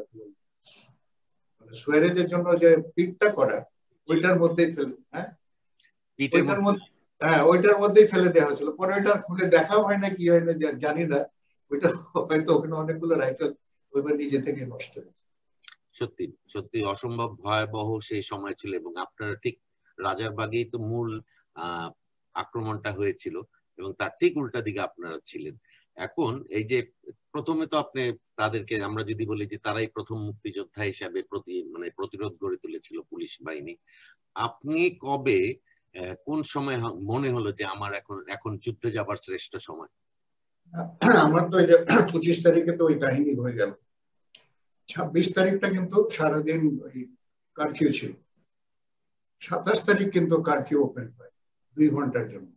সুয়ারেজের জন্য যে পিকটা করা ওইটার মধ্যেই ফেলে, হ্যাঁ ওইটার মধ্যে হ্যাঁ ওইটার মধ্যেই ফেলে দেওয়া হয়েছিল। পরে ওইটা খুলে দেখাও হয় না কি হয় না জানি না, ওইটা হয়তো ওখানে অনেকগুলো রাইফেল ওইবার নিজে থেকে নষ্ট হয়েছে। সত্যি সত্যি অসম্ভব ভয়াবহ সেই সময় ছিল, এবং আপনারা ঠিক রাজারবাগেই তো মূল আহ আক্রমণটা হয়েছিল, এবং তার ঠিক উল্টা দিকে আপনারা ছিলেন। এখন এই যে প্রথমে তো আপনি তাদেরকে, আমরা যদি বলি যে তারাই প্রথম মুক্তিযোদ্ধা হিসাবে প্রতি মানে প্রতিরোধ গড়ে তুলেছিল পুলিশ বাহিনী, আপনি কবে কোন সময় মনে হলো যে আমার এখন এখন যুদ্ধে যাবার শ্রেষ্ঠ সময়? আমার তো এই যে পঁচিশ তারিখে তো ওই কাহিনী হয়ে গেল, ছাব্বিশ তারিখটা কিন্তু সারাদিন ওই কারফিউ ছিল, সাতাশ তারিখ কিন্তু কারফিউ ওপেন হয় দুই ঘন্টার জন্য।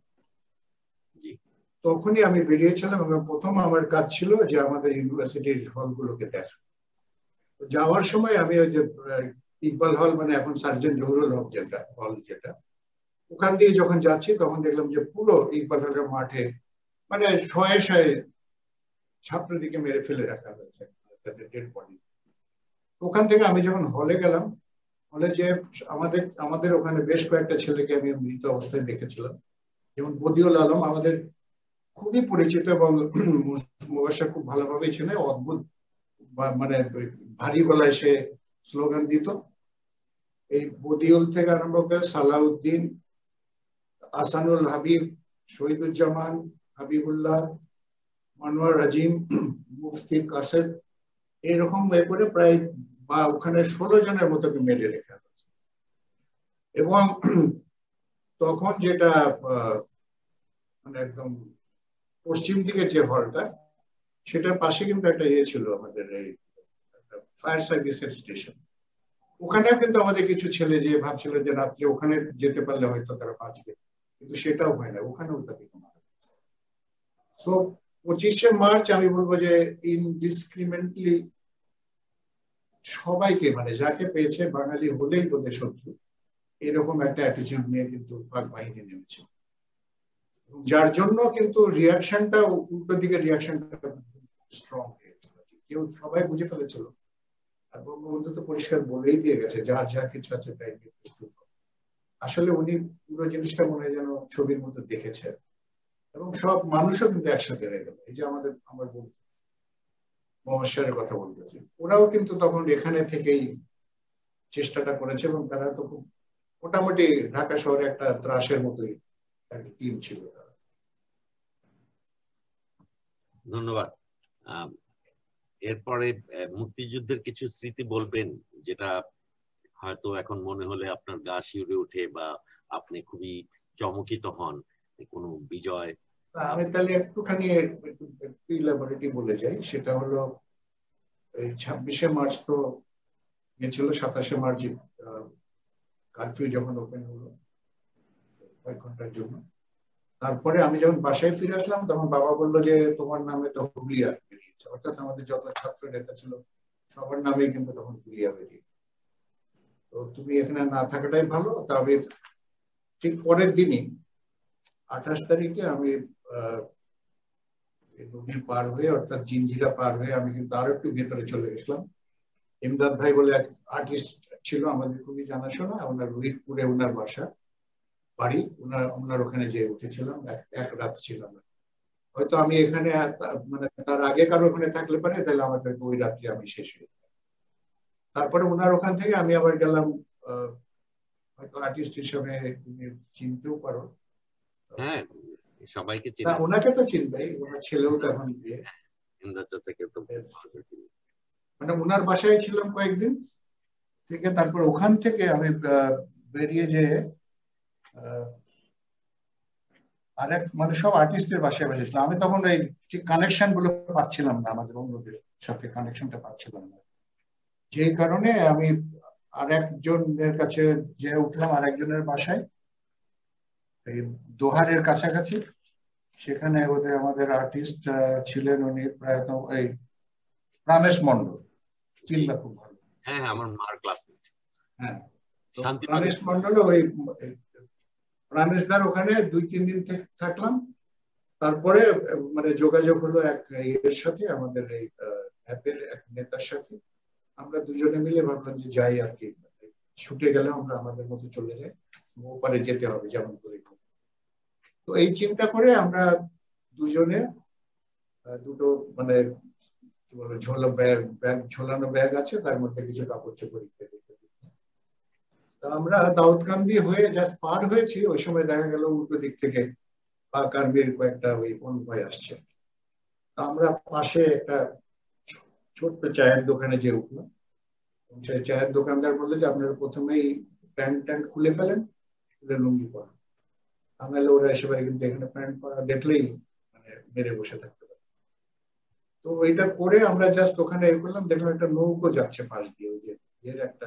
তখনই আমি বেরিয়েছিলাম, এবং প্রথম আমার কাজ ছিল যে আমাদের ইউনিভার্সিটির হলগুলোকে দেখা। যাওয়ার সময় আমি ওই যে ইকবাল হল, মানে এখন সার্জেন্ট জহুরুল হক যেটা হল, যেটা ওখান দিয়ে যখন যাচ্ছি তখন দেখলাম যে পুরো ইকবাল হলের মাঠে মানে শয়ে শয়ে ছাত্রদিকে মেরে ফেলে রাখা হয়েছে তাদের ডেড বডি। ওখান থেকে আমি যখন হলে গেলাম, হলে যে আমাদের আমাদের ওখানে বেশ কয়েকটা ছেলেকে আমি মৃত অবস্থায় দেখেছিলাম, যেমন বদিউল আলম আমাদের খুবই পরিচিত এবং মুবাশশির খুব ভালোভাবেই ছিল, অদ্ভুত মানে ভারী গলায় সে স্লোগান দিত। এই বদিউল থেকে আরম্ভ করে সালাউদ্দিন, আসানুল হাবিব, শহীদুজ্জামান, হাবিবুল্লাহ, মানোয়ার রাজিম, মুফতি কাসেদ, এইরকম এ করে প্রায় বা ওখানে ষোলো জনের মতো মেরে রেখা হয়েছে। এবং তখন যেটা মানে একদম পশ্চিম দিকে যে হলটা, সেটার পাশে কিন্তু একটা ইয়ে ছিল আমাদের এই ফায়ার সার্ভিসের স্টেশন। ওখানেও কিন্তু আমাদের কিছু ছেলে যে ভাবছিল যে রাত্রে ওখানে যেতে পারলে হয়তো তারা বাঁচবে, কিন্তু সেটাও হয় না, ওখানেও তাদেরকে মারা গেছে। সো পঁচিশে মার্চ আমি বলবো যে ইনডিসক্রিমিনেটলি সবাইকে, মানে যাকে পেয়েছে বাঙালি হলেই বোধহয় শত্রু, এরকম একটা অ্যাটিটিউড নিয়ে কিন্তু পাক বাহিনী নেমেছে, যার জন্য কিন্তু রিয়াকশনটা উল্টো দিকে রিয়াকশনটা স্ট্রং হয়েছিল। কেউ সবাই বুঝে ফেলেছিল, আর বঙ্গবন্ধু তো পরিষ্কার বলেই দিয়ে গেছে যার যা কিছু আছে তাই নিয়ে প্রস্তুত। আসলে উনি পুরো জিনিসটা মনে হয় যেন ছবির মতো দেখেছে, এবং সব মানুষও কিন্তু একসাথে হয়ে গেল। এই যে আমাদের আমার বন্ধু মহাশয়ের কথা বলতেছি, ওরাও কিন্তু তখন এখানে থেকেই চেষ্টাটা করেছে, এবং তারা তো খুব মোটামুটি ঢাকা শহরে একটা ত্রাসের মতোই একটা টিম ছিল তারা। ধন্যবাদ। এরপরে মুক্তিযুদ্ধের কিছু স্মৃতি বলবেন যেটা হয়তো এখন মনে হলে আপনার গা শিউরে ওঠে বা আপনি খুবই চমকিত হন কোনো বিজয়? আমি তাহলে একটুখানি ইলাবোরেটলি বলে যাই। সেটা হলো এই ছাব্বিশে মার্চ তো গেছিল, সাতাশে মার্চ কারফিউ যখন ওপেন হলো কয়েক ঘন্টার জন্য, তারপরে আমি যখন বাসায় ফিরে আসলাম তখন বাবা বললো যে তোমার নামে তো হুলিয়া বেরিয়েছে, অর্থাৎ আমাদের যত ছাত্র নেতা ছিল সবার নামে কিন্তু তখন হুলিয়া বেরিয়ে, তো তুমি এখানে না থাকাটাই ভালো। তবে ঠিক পরের দিনই আঠাশ তারিখে আমি আহ নদী পার হয়ে অর্থাৎ জিঞ্জিরা পার হয়ে আমি কিন্তু আরো একটু ভেতরে চলে গেছিলাম। ইমদাদ ভাই বলে এক আর্টিস্ট ছিল আমাদের খুবই জানাশোনা, ওনার রোহিতপুরে ওনার বাসা বাড়ি, ওনার ওনার ওখানে যেয়ে উঠেছিলাম, এক রাত ছিলাম। হয়তো আমি এখানে মানে তার আগে কারো ওখানে থাকলে পারে, তাহলে আমার ওই রাত্রে আমি শেষ হয়ে যাই। তারপরে ওনার ওখান থেকে আমি আবার গেলাম, হয়তো আর্টিস্ট হিসেবে তুমি চিনতেও পারো, হ্যাঁ সবাইকে চিনি, ওনাকে তো চিনবে, ওনার ছেলেও তো এখন বিয়ে, মানে ওনার বাসায় ছিলাম কয়েকদিন থেকে। তারপর ওখান থেকে আমি বেরিয়ে যেয়ে আরেক মানে সব আর্টিস্টের বাসায় বসেছিলাম। আমি তখন এই ঠিক কানেকশন গুলো পাচ্ছিলাম না, আমাদের অন্যদের সাথে কানেকশনটা পাচ্ছিলাম না, যেই কারণে আমি আরেকজনের কাছে যে উঠলাম, আরেকজনের বাসায় এই দোহারের কাছাকাছি। সেখানে ওদের আমাদের আর্টিস্ট ছিলেন, উনি প্রায় এই প্রাণেশ মন্ডল, চিন্তা খুব ভালো, হ্যাঁ আমার মার ক্লাসমেট। হ্যাঁ প্রাণেশ মন্ডল, ওই প্রাণেশদার ওখানে দুই তিন দিন থাকলাম। তারপরে মানে যোগাযোগ হলো এক এর সাথে, আমাদের এই অ্যাপের এক নেতার সাথে। আমরা দুজনে মিলে ভাবলাম যে যাই আর কি, ছুটে গেলে আমরা আমাদের মতো চলে যাই, ওপারে যেতে হবে যেমন করে। তো এই চিন্তা করে আমরা দুজনে দুটো মানে কি বলে ঝোলা ব্যাগ ব্যাগ ঝোলানো ব্যাগ আছে, তার মধ্যে কিছু কাপড় চোপড় ইত্যাদি। আমরা দাউদকান্দি হয়ে জাস্ট পার হয়েছি, ওই সময় দেখা গেল উল্টো দিক থেকে পাক আর্মির কয়েকটা ওই কনভয় আসছে। আমরা পাশে একটা ছোট্ট চায়ের দোকানে যে উঠলাম, সেই চায়ের দোকানদার বললো যে আপনারা প্রথমেই প্যান্ট ট্যান্ট খুলে ফেলেন, খুলে লুঙ্গি পরেন, তাহলে ওরা এসে কিন্তু এখানে প্যান্ট পরা দেখলেই মানে মেরে বসে থাকতে পারে। তো ওইটা করে আমরা জাস্ট ওখানে এ করলাম, দেখলাম একটা নৌকো যাচ্ছে পাশ দিয়ে, ওই যে এর একটা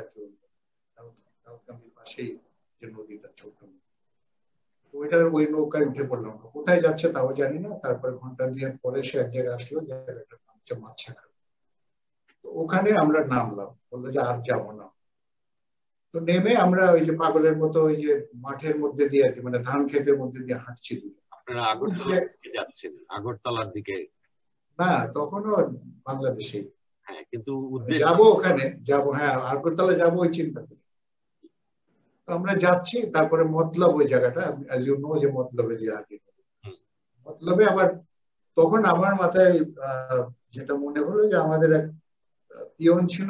পাশেই যে নদীটা ছোট, ওইটার ওই নৌকায় উঠে পড়লাম। কোথায় যাচ্ছে তাও জানি না। তারপরে ঘন্টা দিয়ে পরে সে এক জায়গায় আসলো, জায়গাটা নাম হচ্ছে মাছাখা। তো ওখানে আমরা নামলাম, বললো যে আর যাবো না। তো নেমে আমরা ওই যে পাগলের মতো ওই যে মাঠের মধ্যে দিয়ে আর কি, মানে ধান ক্ষেতের মধ্যে দিয়ে হাঁটছি। আপনারা আগরতলার দিকে যাচ্ছেন? আগরতলার দিকে না, তখনও বাংলাদেশে। হ্যাঁ কিন্তু যাবো ওখানে, যাবো, হ্যাঁ আগরতলা যাবো ওই চিন্তা করি। তো আমরা যাচ্ছি, তারপরে মতলব ওই জায়গাটা অ্যাজ ইউ নো যে মতলবে যে আগে মতলবে আবার তখন আমার মাথায় যেটা মনে হলো যে আমাদের এক পিয়ন ছিল,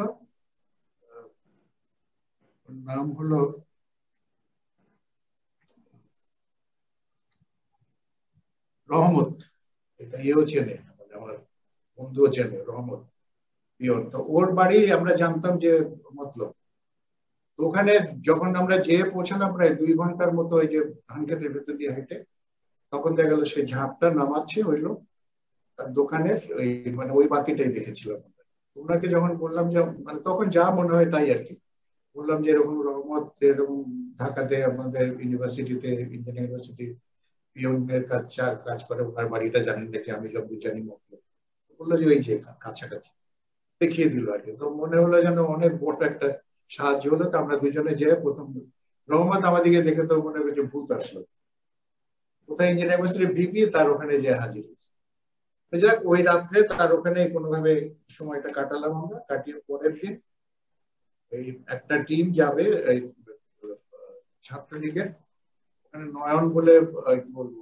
নাম হলো রহমত, এটা ইয়েও চেনে, আমার বন্ধুও চেনে রহমত পিয়ন। তো ওর বাড়ি আমরা জানতাম যে মতলব। ওখানে যখন আমরা যেয়ে পৌঁছালাম প্রায় দুই ঘন্টার মতো ওই যে ধান খেতের ভেতর দিয়ে হেঁটে, তখন দেখা গেল সেই ঝাঁপটা নামাচ্ছে ওই লোক তার দোকানের ওই মানে ওই বাতিটাই দেখেছিলাম। ওনাকে যখন বললাম যে মানে তখন যা মনে হয় তাই আর কি, বললাম যে এরকম রহমত এরকম ঢাকাতে আমাদের ইউনিভার্সিটিতে ইন্ডিয়ান ইউনিভার্সিটি পিয়নের কাজ কাজ করে, ওনার বাড়িটা জানেন নাকি? আমি যতদূর জানি মতলব। বললো যে ওই যে কাছাকাছি, দেখিয়ে দিল আর কি। তো মনে হলো যেন অনেক বড় একটা সাহায্য হলো। তো আমরা দুজনে যেয়ে প্রথম রহমত আমাদেরকে দেখে তো মনে হচ্ছে ভূত আসলো, কোথায় ইন্ডিয়ান ইউনিভার্সিটি ভিপি তার ওখানে যে হাজির হয়েছে। যাক ওই রাত্রে তার ওখানে কোনোভাবে সময়টা কাটালাম আমরা। কাটিয়ে পরের দিন এই একটা টিম যাবে এই ছাত্রলীগের ওখানে নয়ন বলে কি বলবো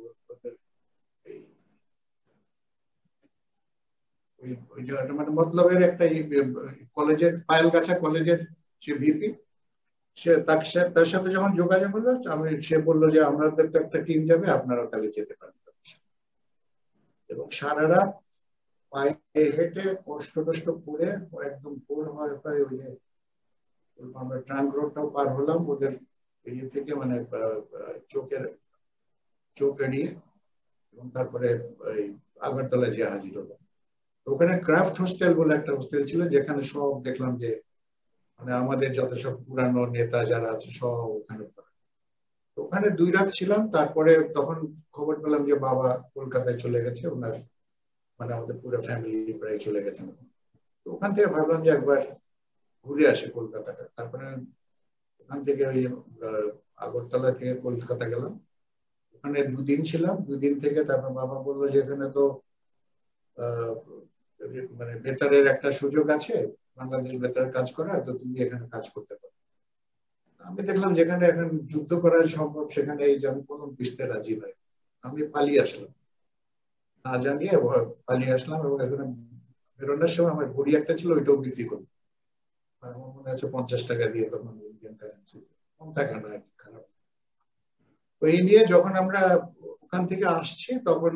ওই জায়গাটা মানে মতলবের একটা কলেজের পায়েলগাছা কলেজের সে ভিপি, সে তার সাথে যখন যোগাযোগ হলো আমি সে বললো যে আমাদের তো একটা টিম যাবে, আপনারা তাহলে যেতে পারেন। এবং সারা রাত পায়ে হেঁটে কষ্ট টষ্ট করে একদম ভোর হয় প্রায় ওই যে আমরা ট্রাঙ্ক রোডটাও পার হলাম ওদের ইয়ে থেকে, মানে চোখের চোখ এড়িয়ে, এবং তারপরে ওই আগরতলায় যে হাজির হলাম। ওখানে ক্রাফট হোস্টেল বলে একটা হোস্টেল ছিল, যেখানে সব দেখলাম যে মানে আমাদের যত সব পুরানো নেতা যারা আছে সব ওখানে। ওখানে দুই রাত ছিলাম, তারপরে তখন খবর পেলাম যে বাবা কলকাতায় চলে গেছে, ওনার মানে আমাদের পুরো ফ্যামিলি প্রায় চলে গেছেন। তো ওখান থেকে ভাবলাম যে একবার ঘুরে আসে কলকাতাটা। তারপরে ওখান থেকে ওই আগরতলা থেকে কলকাতা গেলাম, ওখানে দুদিন ছিলাম। দুদিন থেকে তারপর বাবা বললো যে এখানে তো আহ মানে বেতারের একটা সুযোগ আছে, বাংলাদেশ বেতারের কাজ করা, তো তুমি এখানে কাজ করতে পারো। আমি দেখলাম যেখানে এখন যুদ্ধ করা সম্ভব সেখানে এই যে আমি কোনো বিস্তে রাজি নয়, আমি পালিয়ে আসলাম না জানিয়ে, পালিয়ে আসলাম। এবং এখানে বেরোনোর সময় আমার ঘড়ি একটা ছিল, ওইটাও বিক্রি করলাম। আমার মনে আছে পঞ্চাশ টাকা দিয়ে, তখন ইন্ডিয়ান কারেন্সি, কম টাকা না, খারাপ। তো এই নিয়ে যখন আমরা ওখান থেকে আসছি তখন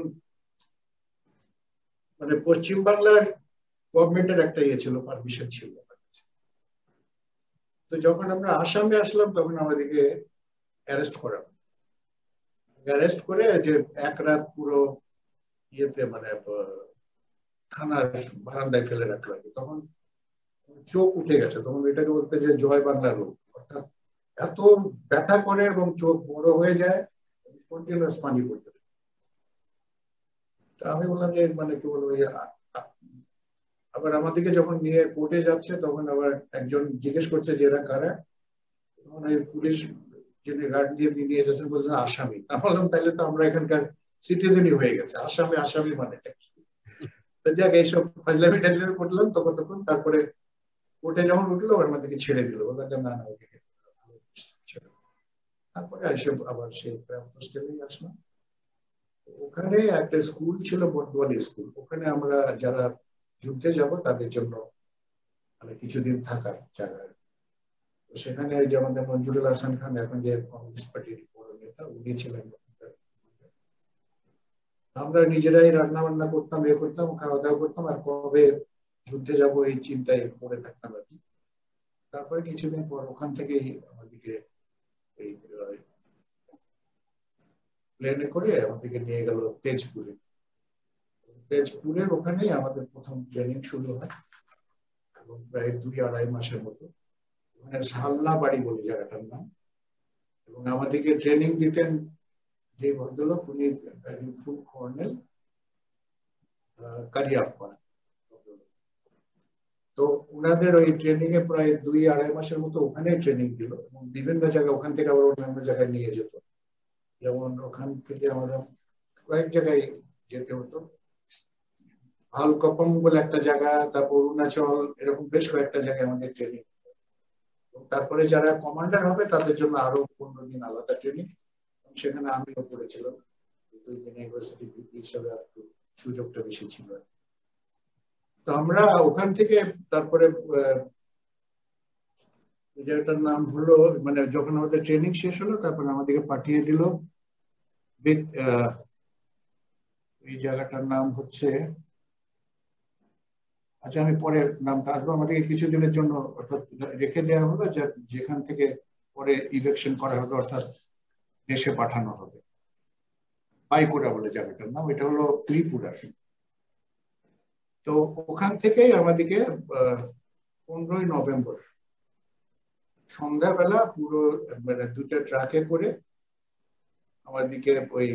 মানে পশ্চিম বাংলার গভর্নমেন্টের একটা ইয়ে ছিল, পারমিশন ছিল। তো যখন আমরা আসামে আসলাম তখন আমাদেরকে অ্যারেস্ট করা, অ্যারেস্ট করে যে এক রাত পুরো ইয়েতে মানে থানার বারান্দায় ফেলে রাখলো। তখন চোখ উঠে গেছে, তখন এটাকে বলতে যে জয় বাংলা রোগ, অর্থাৎ এত ব্যথা করে এবং চোখ বড় হয়ে যায়, কন্টিনিউয়াস পানি পড়তে। তা আমি বললাম যে মানে কি বলবো, আবার আমাদেরকে যখন নিয়ে কোর্টে যাচ্ছে তখন আবার একজন জিজ্ঞেস করছে যে এরা কারা, তখন ওই পুলিশ যিনি গার্ড দিয়ে নিয়ে যাচ্ছেন বলছেন আসামি। তা বললাম তাহলে তো আমরা এখানকার সিটিজেনই হয়ে গেছে, আসামি আসামি মানে যাক এইসব ফাজলামি টাজলামি করলাম তখন তখন। তারপরে কোর্টে যখন উঠলো ওর আমাদেরকে ছেড়ে দিল, বললাম যে না না ওকে ছেড়ে। তারপরে এসে আবার সেই হোস্টেলেই আসলাম। ওখানে একটা স্কুল ছিল, বটওয়ালি স্কুল, ওখানে আমরা যারা যুদ্ধে যাব তাদের জন্য মানে কিছুদিন থাকার জায়গা। সেখানে যে আমাদের মঞ্জুরুল হাসান খান, এখন যে কমিউনিস্ট পার্টির বড় নেতা, উনি ছিলেন। আমরা নিজেরাই রান্না বান্না করতাম, এ করতাম, খাওয়া দাওয়া করতাম, আর কবে যুদ্ধে যাব এই চিন্তায় পড়ে থাকতাম আর কি। তারপরে কিছুদিন পর ওখান থেকেই আমাদেরকে এই প্লেনে করে আমাদেরকে নিয়ে গেল তেজপুরে। তেজপুরে ওখানেই আমাদের প্রথম ট্রেনিং শুরু হয়, এবং প্রায় দুই আড়াই মাসের মতো। ওখানে সালনা বাড়ি বলে জায়গাটার নাম। এবং আমাদেরকে ট্রেনিং দিতেন যে ভদ্রলোক, উনি ফুল কর্নেল কারিয়াপ্পা। তো ওনাদের ওই ট্রেনিং এ প্রায় দুই আড়াই মাসের মতো ওখানে ট্রেনিং দিল, এবং বিভিন্ন জায়গায় ওখান থেকে আবার অন্যান্য জায়গায় নিয়ে যেত। যেমন ওখান থেকে আমরা কয়েক জায়গায় যেতে হতো, ভালকপং বলে একটা জায়গা, তারপর অরুণাচল, এরকম বেশ কয়েকটা জায়গায় আমাদের ট্রেনিং। তারপরে যারা কমান্ডার হবে তাদের জন্য আরো পনেরো দিন আলাদা ট্রেনিং, সেখানে আমিও পড়েছিলাম। দুই দিন ইউনিভার্সিটি ভিপি হিসাবে একটু সুযোগটা বেশি ছিল। তো আমরা ওখান থেকে তারপরে জায়গাটার নাম হলো, মানে যখন আমাদের ট্রেনিং শেষ হলো তারপরে আমাদেরকে পাঠিয়ে দিল, এই জায়গাটার নাম হচ্ছে, আচ্ছা আমি পরে নামটা আসবো, আমাদেরকে কিছুদিনের জন্য অর্থাৎ রেখে দেওয়া হলো, যেখান থেকে পরে ইলেকশন করা হবে, অর্থাৎ দেশে পাঠানো হবে। বাইকুড়া বলে জায়গাটার নাম, এটা হলো ত্রিপুরা। তো ওখান থেকেই আমাদেরকে পনেরোই নভেম্বর সন্ধ্যাবেলা পুরো মানে দুটো ট্রাকে করে আমাদেরকে ওই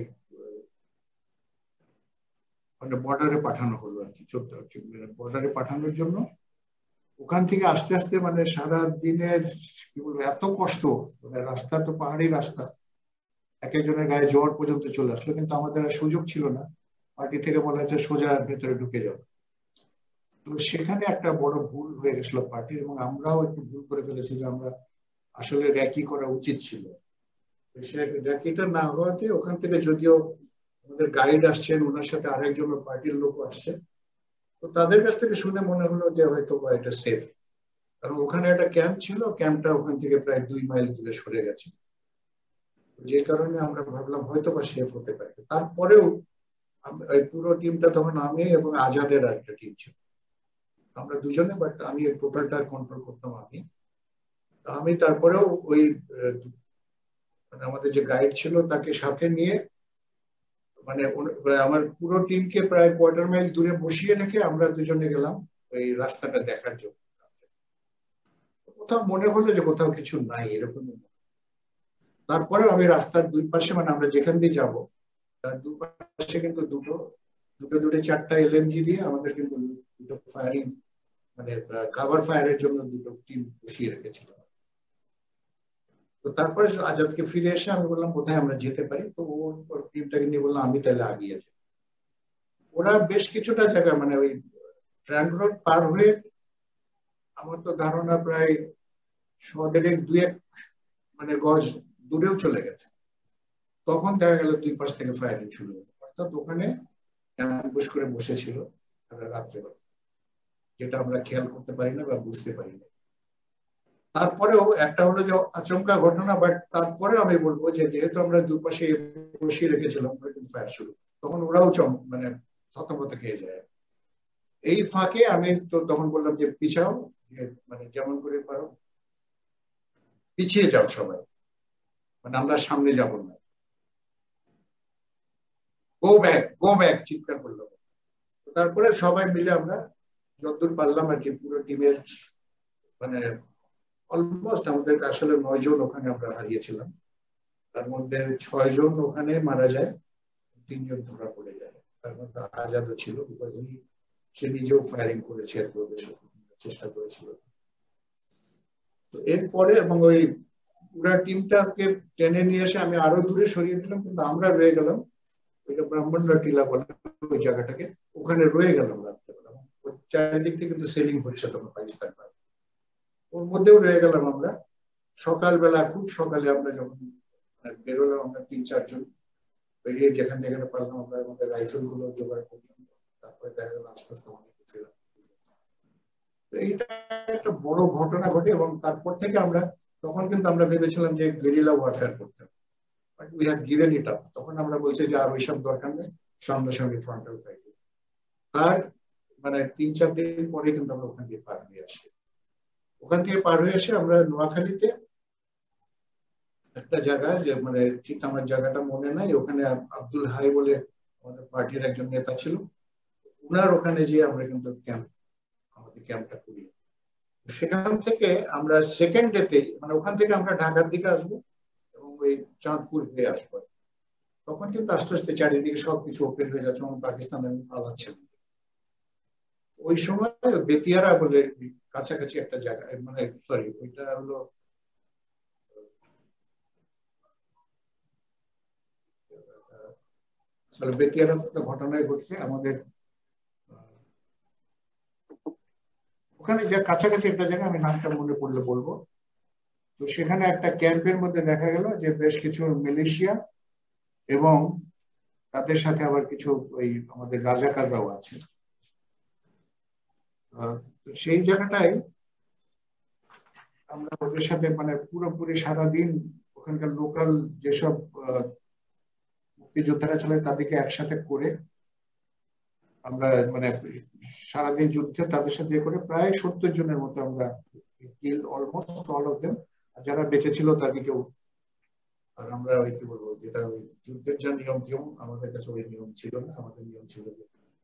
মানে বর্ডারে পাঠানো হলো আর কি, বর্ডারে পাঠানোর জন্য। ওখান থেকে আস্তে আস্তে মানে সারা দিনের কি বলবো এত কষ্ট, মানে রাস্তা তো পাহাড়ি রাস্তা, এক একজনের গায়ে জ্বর পর্যন্ত চলে আসলো, কিন্তু আমাদের আর সুযোগ ছিল না। পার্টি থেকে বলা হচ্ছে সোজা ভেতরে ঢুকে যাও। তো সেখানে একটা বড় ভুল হয়ে গেছিল পার্টির, এবং আমরাও একটু ভুল করে ফেলেছি যে আমরা আসলে র্যাকি করা উচিত ছিল। র্যাকিটা না হওয়াতে ওখান থেকে, যদিও আমাদের গাইড আসছেন, ওনার সাথে আরেকজন পার্টির লোক আসছে, তো তাদের কাছ থেকে শুনে মনে হলো যে হয়তো এটা সেফ, কারণ ওখানে একটা ক্যাম্প ছিল, ক্যাম্পটা ওখান থেকে প্রায় দুই মাইল দূরে সরে গেছে, যে কারণে আমরা ভাবলাম হয়তো বা সেফ হতে পারে। তারপরেও পুরো টিমটা তখন আমি এবং আজাদের আরেকটা টিম ছিল, আমরা দুজনে, বাট আমি টোটালটা কন্ট্রোল করতাম আমি। আমি তারপরেও ওই মানে আমাদের যে গাইড ছিল তাকে সাথে নিয়ে মানে আমার পুরো টিমকে প্রায় কোয়ার্টার মাইল দূরে বসিয়ে রেখে আমরা দুজনে গেলাম ওই রাস্তাটা দেখার জন্য। কোথাও মনে হলো যে কোথাও কিছু নাই এরকম। তারপরে আমি রাস্তার দুই পাশে মানে আমরা যেখান দিয়ে যাবো তার দুই পাশে কিন্তু দুটো দুটো দুটো চারটা এলএমজি দিয়ে আমাদের কিন্তু দুটো ফায়ারিং মানে কাভার ফায়ারের জন্য দুটো টিম বসিয়ে রেখেছিল। তো তারপরে আজাদকে ফিরে এসে আমি বললাম কোথায় আমরা যেতে পারি, তো ওর টিমটাকে নিয়ে বললাম আমি তাহলে আগিয়ে যাই। ওরা বেশ কিছুটা জায়গা মানে ওই ট্রাঙ্ক রোড পার হয়ে আমার তো ধারণা প্রায় শহরের দুই এক মানে গজ দূরেও চলে গেছে। তখন দেখা গেল দুই পাশ থেকে ফায়ারিং শুরু হলো, অর্থাৎ ওখানে অ্যাম্বুশ করে বসেছিল রাত্রেবেলা, যেটা আমরা খেয়াল করতে পারি না বা বুঝতে পারি না। তারপরেও একটা হলো যে আচমকা ঘটনা, বাট তারপরে আমি বলবো যে যেহেতু আমরা দুপাশে বসিয়ে রেখেছিলাম ফায়ার শুরু, তখন ওরাও চম মানে থতমত খেয়ে যায়। এই ফাঁকে আমি তো তখন বললাম যে পিছাও, যে মানে যেমন করে পারো পিছিয়ে যাও সবাই, মানে আমরা সামনে যাব না, গো ব্যাক গো ব্যাক চিৎকার করলাম। তারপরে সবাই মিলে আমরা যতদূর পারলাম আর কি পুরো টিমের মানে অলমোস্ট আমাদের আসলে নয় জন ওখানে আমরা হারিয়েছিলাম, তার মধ্যে ছয় জন ওখানে মারা যায়, তিনজন ধরা পড়ে যায়। তার মধ্যে আজাদও ছিল, সে নিজেও ফায়ারিং করেছে চেষ্টা করেছিল। তো এরপরে এবং ওই পুরা টিমটাকে টেনে নিয়ে এসে আমি আরো দূরে সরিয়ে দিলাম, কিন্তু আমরা রয়ে গেলাম ওইটা ব্রাহ্মণরা টিলা বলে ওই জায়গাটাকে, ওখানে রয়ে গেলাম রাত্রেবেলা। চারিদিক থেকে কিন্তু সেলিং হচ্ছে তখন পাকিস্তান, ওর মধ্যেও রয়ে গেলাম আমরা। সকালবেলা খুব সকালে আমরা যখন বেরোলাম আমরা তিন চারজন বেরিয়ে যেখান যেখানে পারলাম আমরা আমাদের রাইফেল গুলো জোগাড় করলাম, তারপরে দেখা গেল আস্তে আস্তে অনেক ফেরাম। এইটা একটা বড় ঘটনা ঘটে এবং তারপর থেকে আমরা তখন কিন্তু আমরা ভেবেছিলাম যে গেরিলা ওয়ারফেয়ার করতে হবে, but we have given it up. তখন আমরা বলছি যে আর ওইসব দরকার নেই, সামনাসামনি ফ্রন্টাল ফাইট। তার মানে তিন চার দিন পরে কিন্তু আমরা ওখান দিয়ে পার হয়ে আসি। ওখান থেকে পার হয়ে এসে আমরা নোয়াখালীতে একটা জায়গা, যে মানে ঠিক আমার জায়গাটা মনে নাই, ওখানে আব্দুল হাই বলে আমাদের পার্টির একজন নেতা ছিল, উনার ওখানে গিয়ে আমরা কিন্তু ক্যাম্প আমাদের ক্যাম্পটা করি। সেখান থেকে আমরা সেকেন্ড ডেতে মানে ওখান থেকে আমরা ঢাকার দিকে আসবো এবং ওই চাঁদপুর হয়ে আসবো। তখন কিন্তু আস্তে আস্তে চারিদিকে সবকিছু ওপেন হয়ে যাচ্ছে এবং পাকিস্তানের পালাচ্ছে। ওই সময় বেতিয়ারা বলে কাছাকাছি একটা জায়গা, মানে সরি ওইটা হলো বেতিয়ারা ঘটনায় ঘটছে আমাদের ওখানে, যে কাছাকাছি একটা জায়গা আমি নামটা মনে পড়লে বলবো। তো সেখানে একটা ক্যাম্পের মধ্যে দেখা গেল যে বেশ কিছু মিলিশিয়া এবং তাদের সাথে আবার কিছু ওই আমাদের রাজাকাররাও আছে। সেই জায়গাটায় আমরা ওদের সাথে মানে পুরোপুরি সারাদিন ওখানকার লোকাল যেসব মুক্তিযোদ্ধারা ছিল তাদেরকে একসাথে করে আমরা মানে সারাদিন যুদ্ধে তাদের সাথে করে প্রায় সত্তর জনের মতো আমরা kill almost all of them. আর যারা বেঁচে ছিল তাদেরকেও, আর আমরা ওই কি বলবো যেটা ওই যুদ্ধের যা নিয়ম টিয়ম আমাদের কাছে ওই নিয়ম ছিল না, আমাদের নিয়ম ছিল যে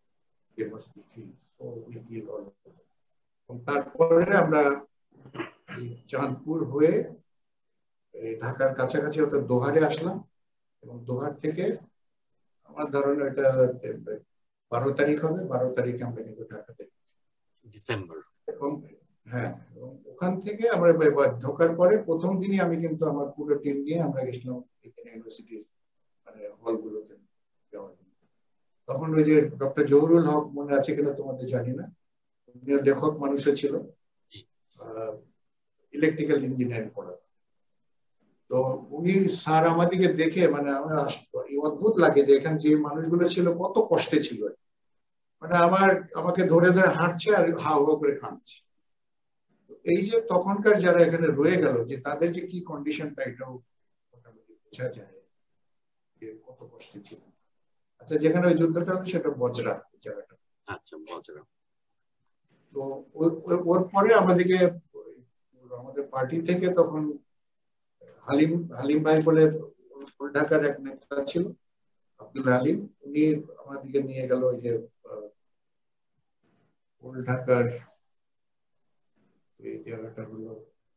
তারপরে আমরা চাঁদপুর হয়ে ঢাকার কাছাকাছি অর্থাৎ দোহারে আসলাম এবং দোহার থেকে আমার ধারণা এটা বারো তারিখ হবে, বারো তারিখে আমরা কিন্তু ঢাকাতে ডিসেম্বর। এবং হ্যাঁ এবং ওখান থেকে আমরা ঢোকার পরে প্রথম দিনই আমি কিন্তু আমার পুরো টিম নিয়ে আমরা গেছিলাম ইউনিভার্সিটির মানে হলগুলোতে যাওয়ার জন্য। তখন ওই যে ডক্টর জহুরুল হক মনে আছে কিনা তোমাদের জানি না, উনি লেখক মানুষের ছিল, ইলেকট্রিক্যাল ইঞ্জিনিয়ারিং পড়া। তো উনি স্যার আমাদেরকে দেখে মানে আমার অদ্ভুত লাগে যে এখানে যে মানুষগুলো ছিল কত কষ্টে ছিল, মানে আমার আমাকে ধরে ধরে হাঁটছে আর হা হা করে কাঁদছে। এই যে তখনকার যারা এখানে রয়ে গেল যে তাদের যে কি কন্ডিশনটা এটাও মোটামুটি বোঝা যায় যে কত কষ্টে ছিল। আচ্ছা যেখানে ওই যুদ্ধটা হবে সেটা বজরা জায়গাটা। আচ্ছা বজরা। তো ওর পরে আমাদেরকে আমাদের পার্টি থেকে তখন হালিম হালিম ভাই বলে ঢাকার এক নেতা ছিল, আব্দুল হালিম, উনি আমাদেরকে নিয়ে গেল ওই যে ঢাকার এই জায়গাটা হলো,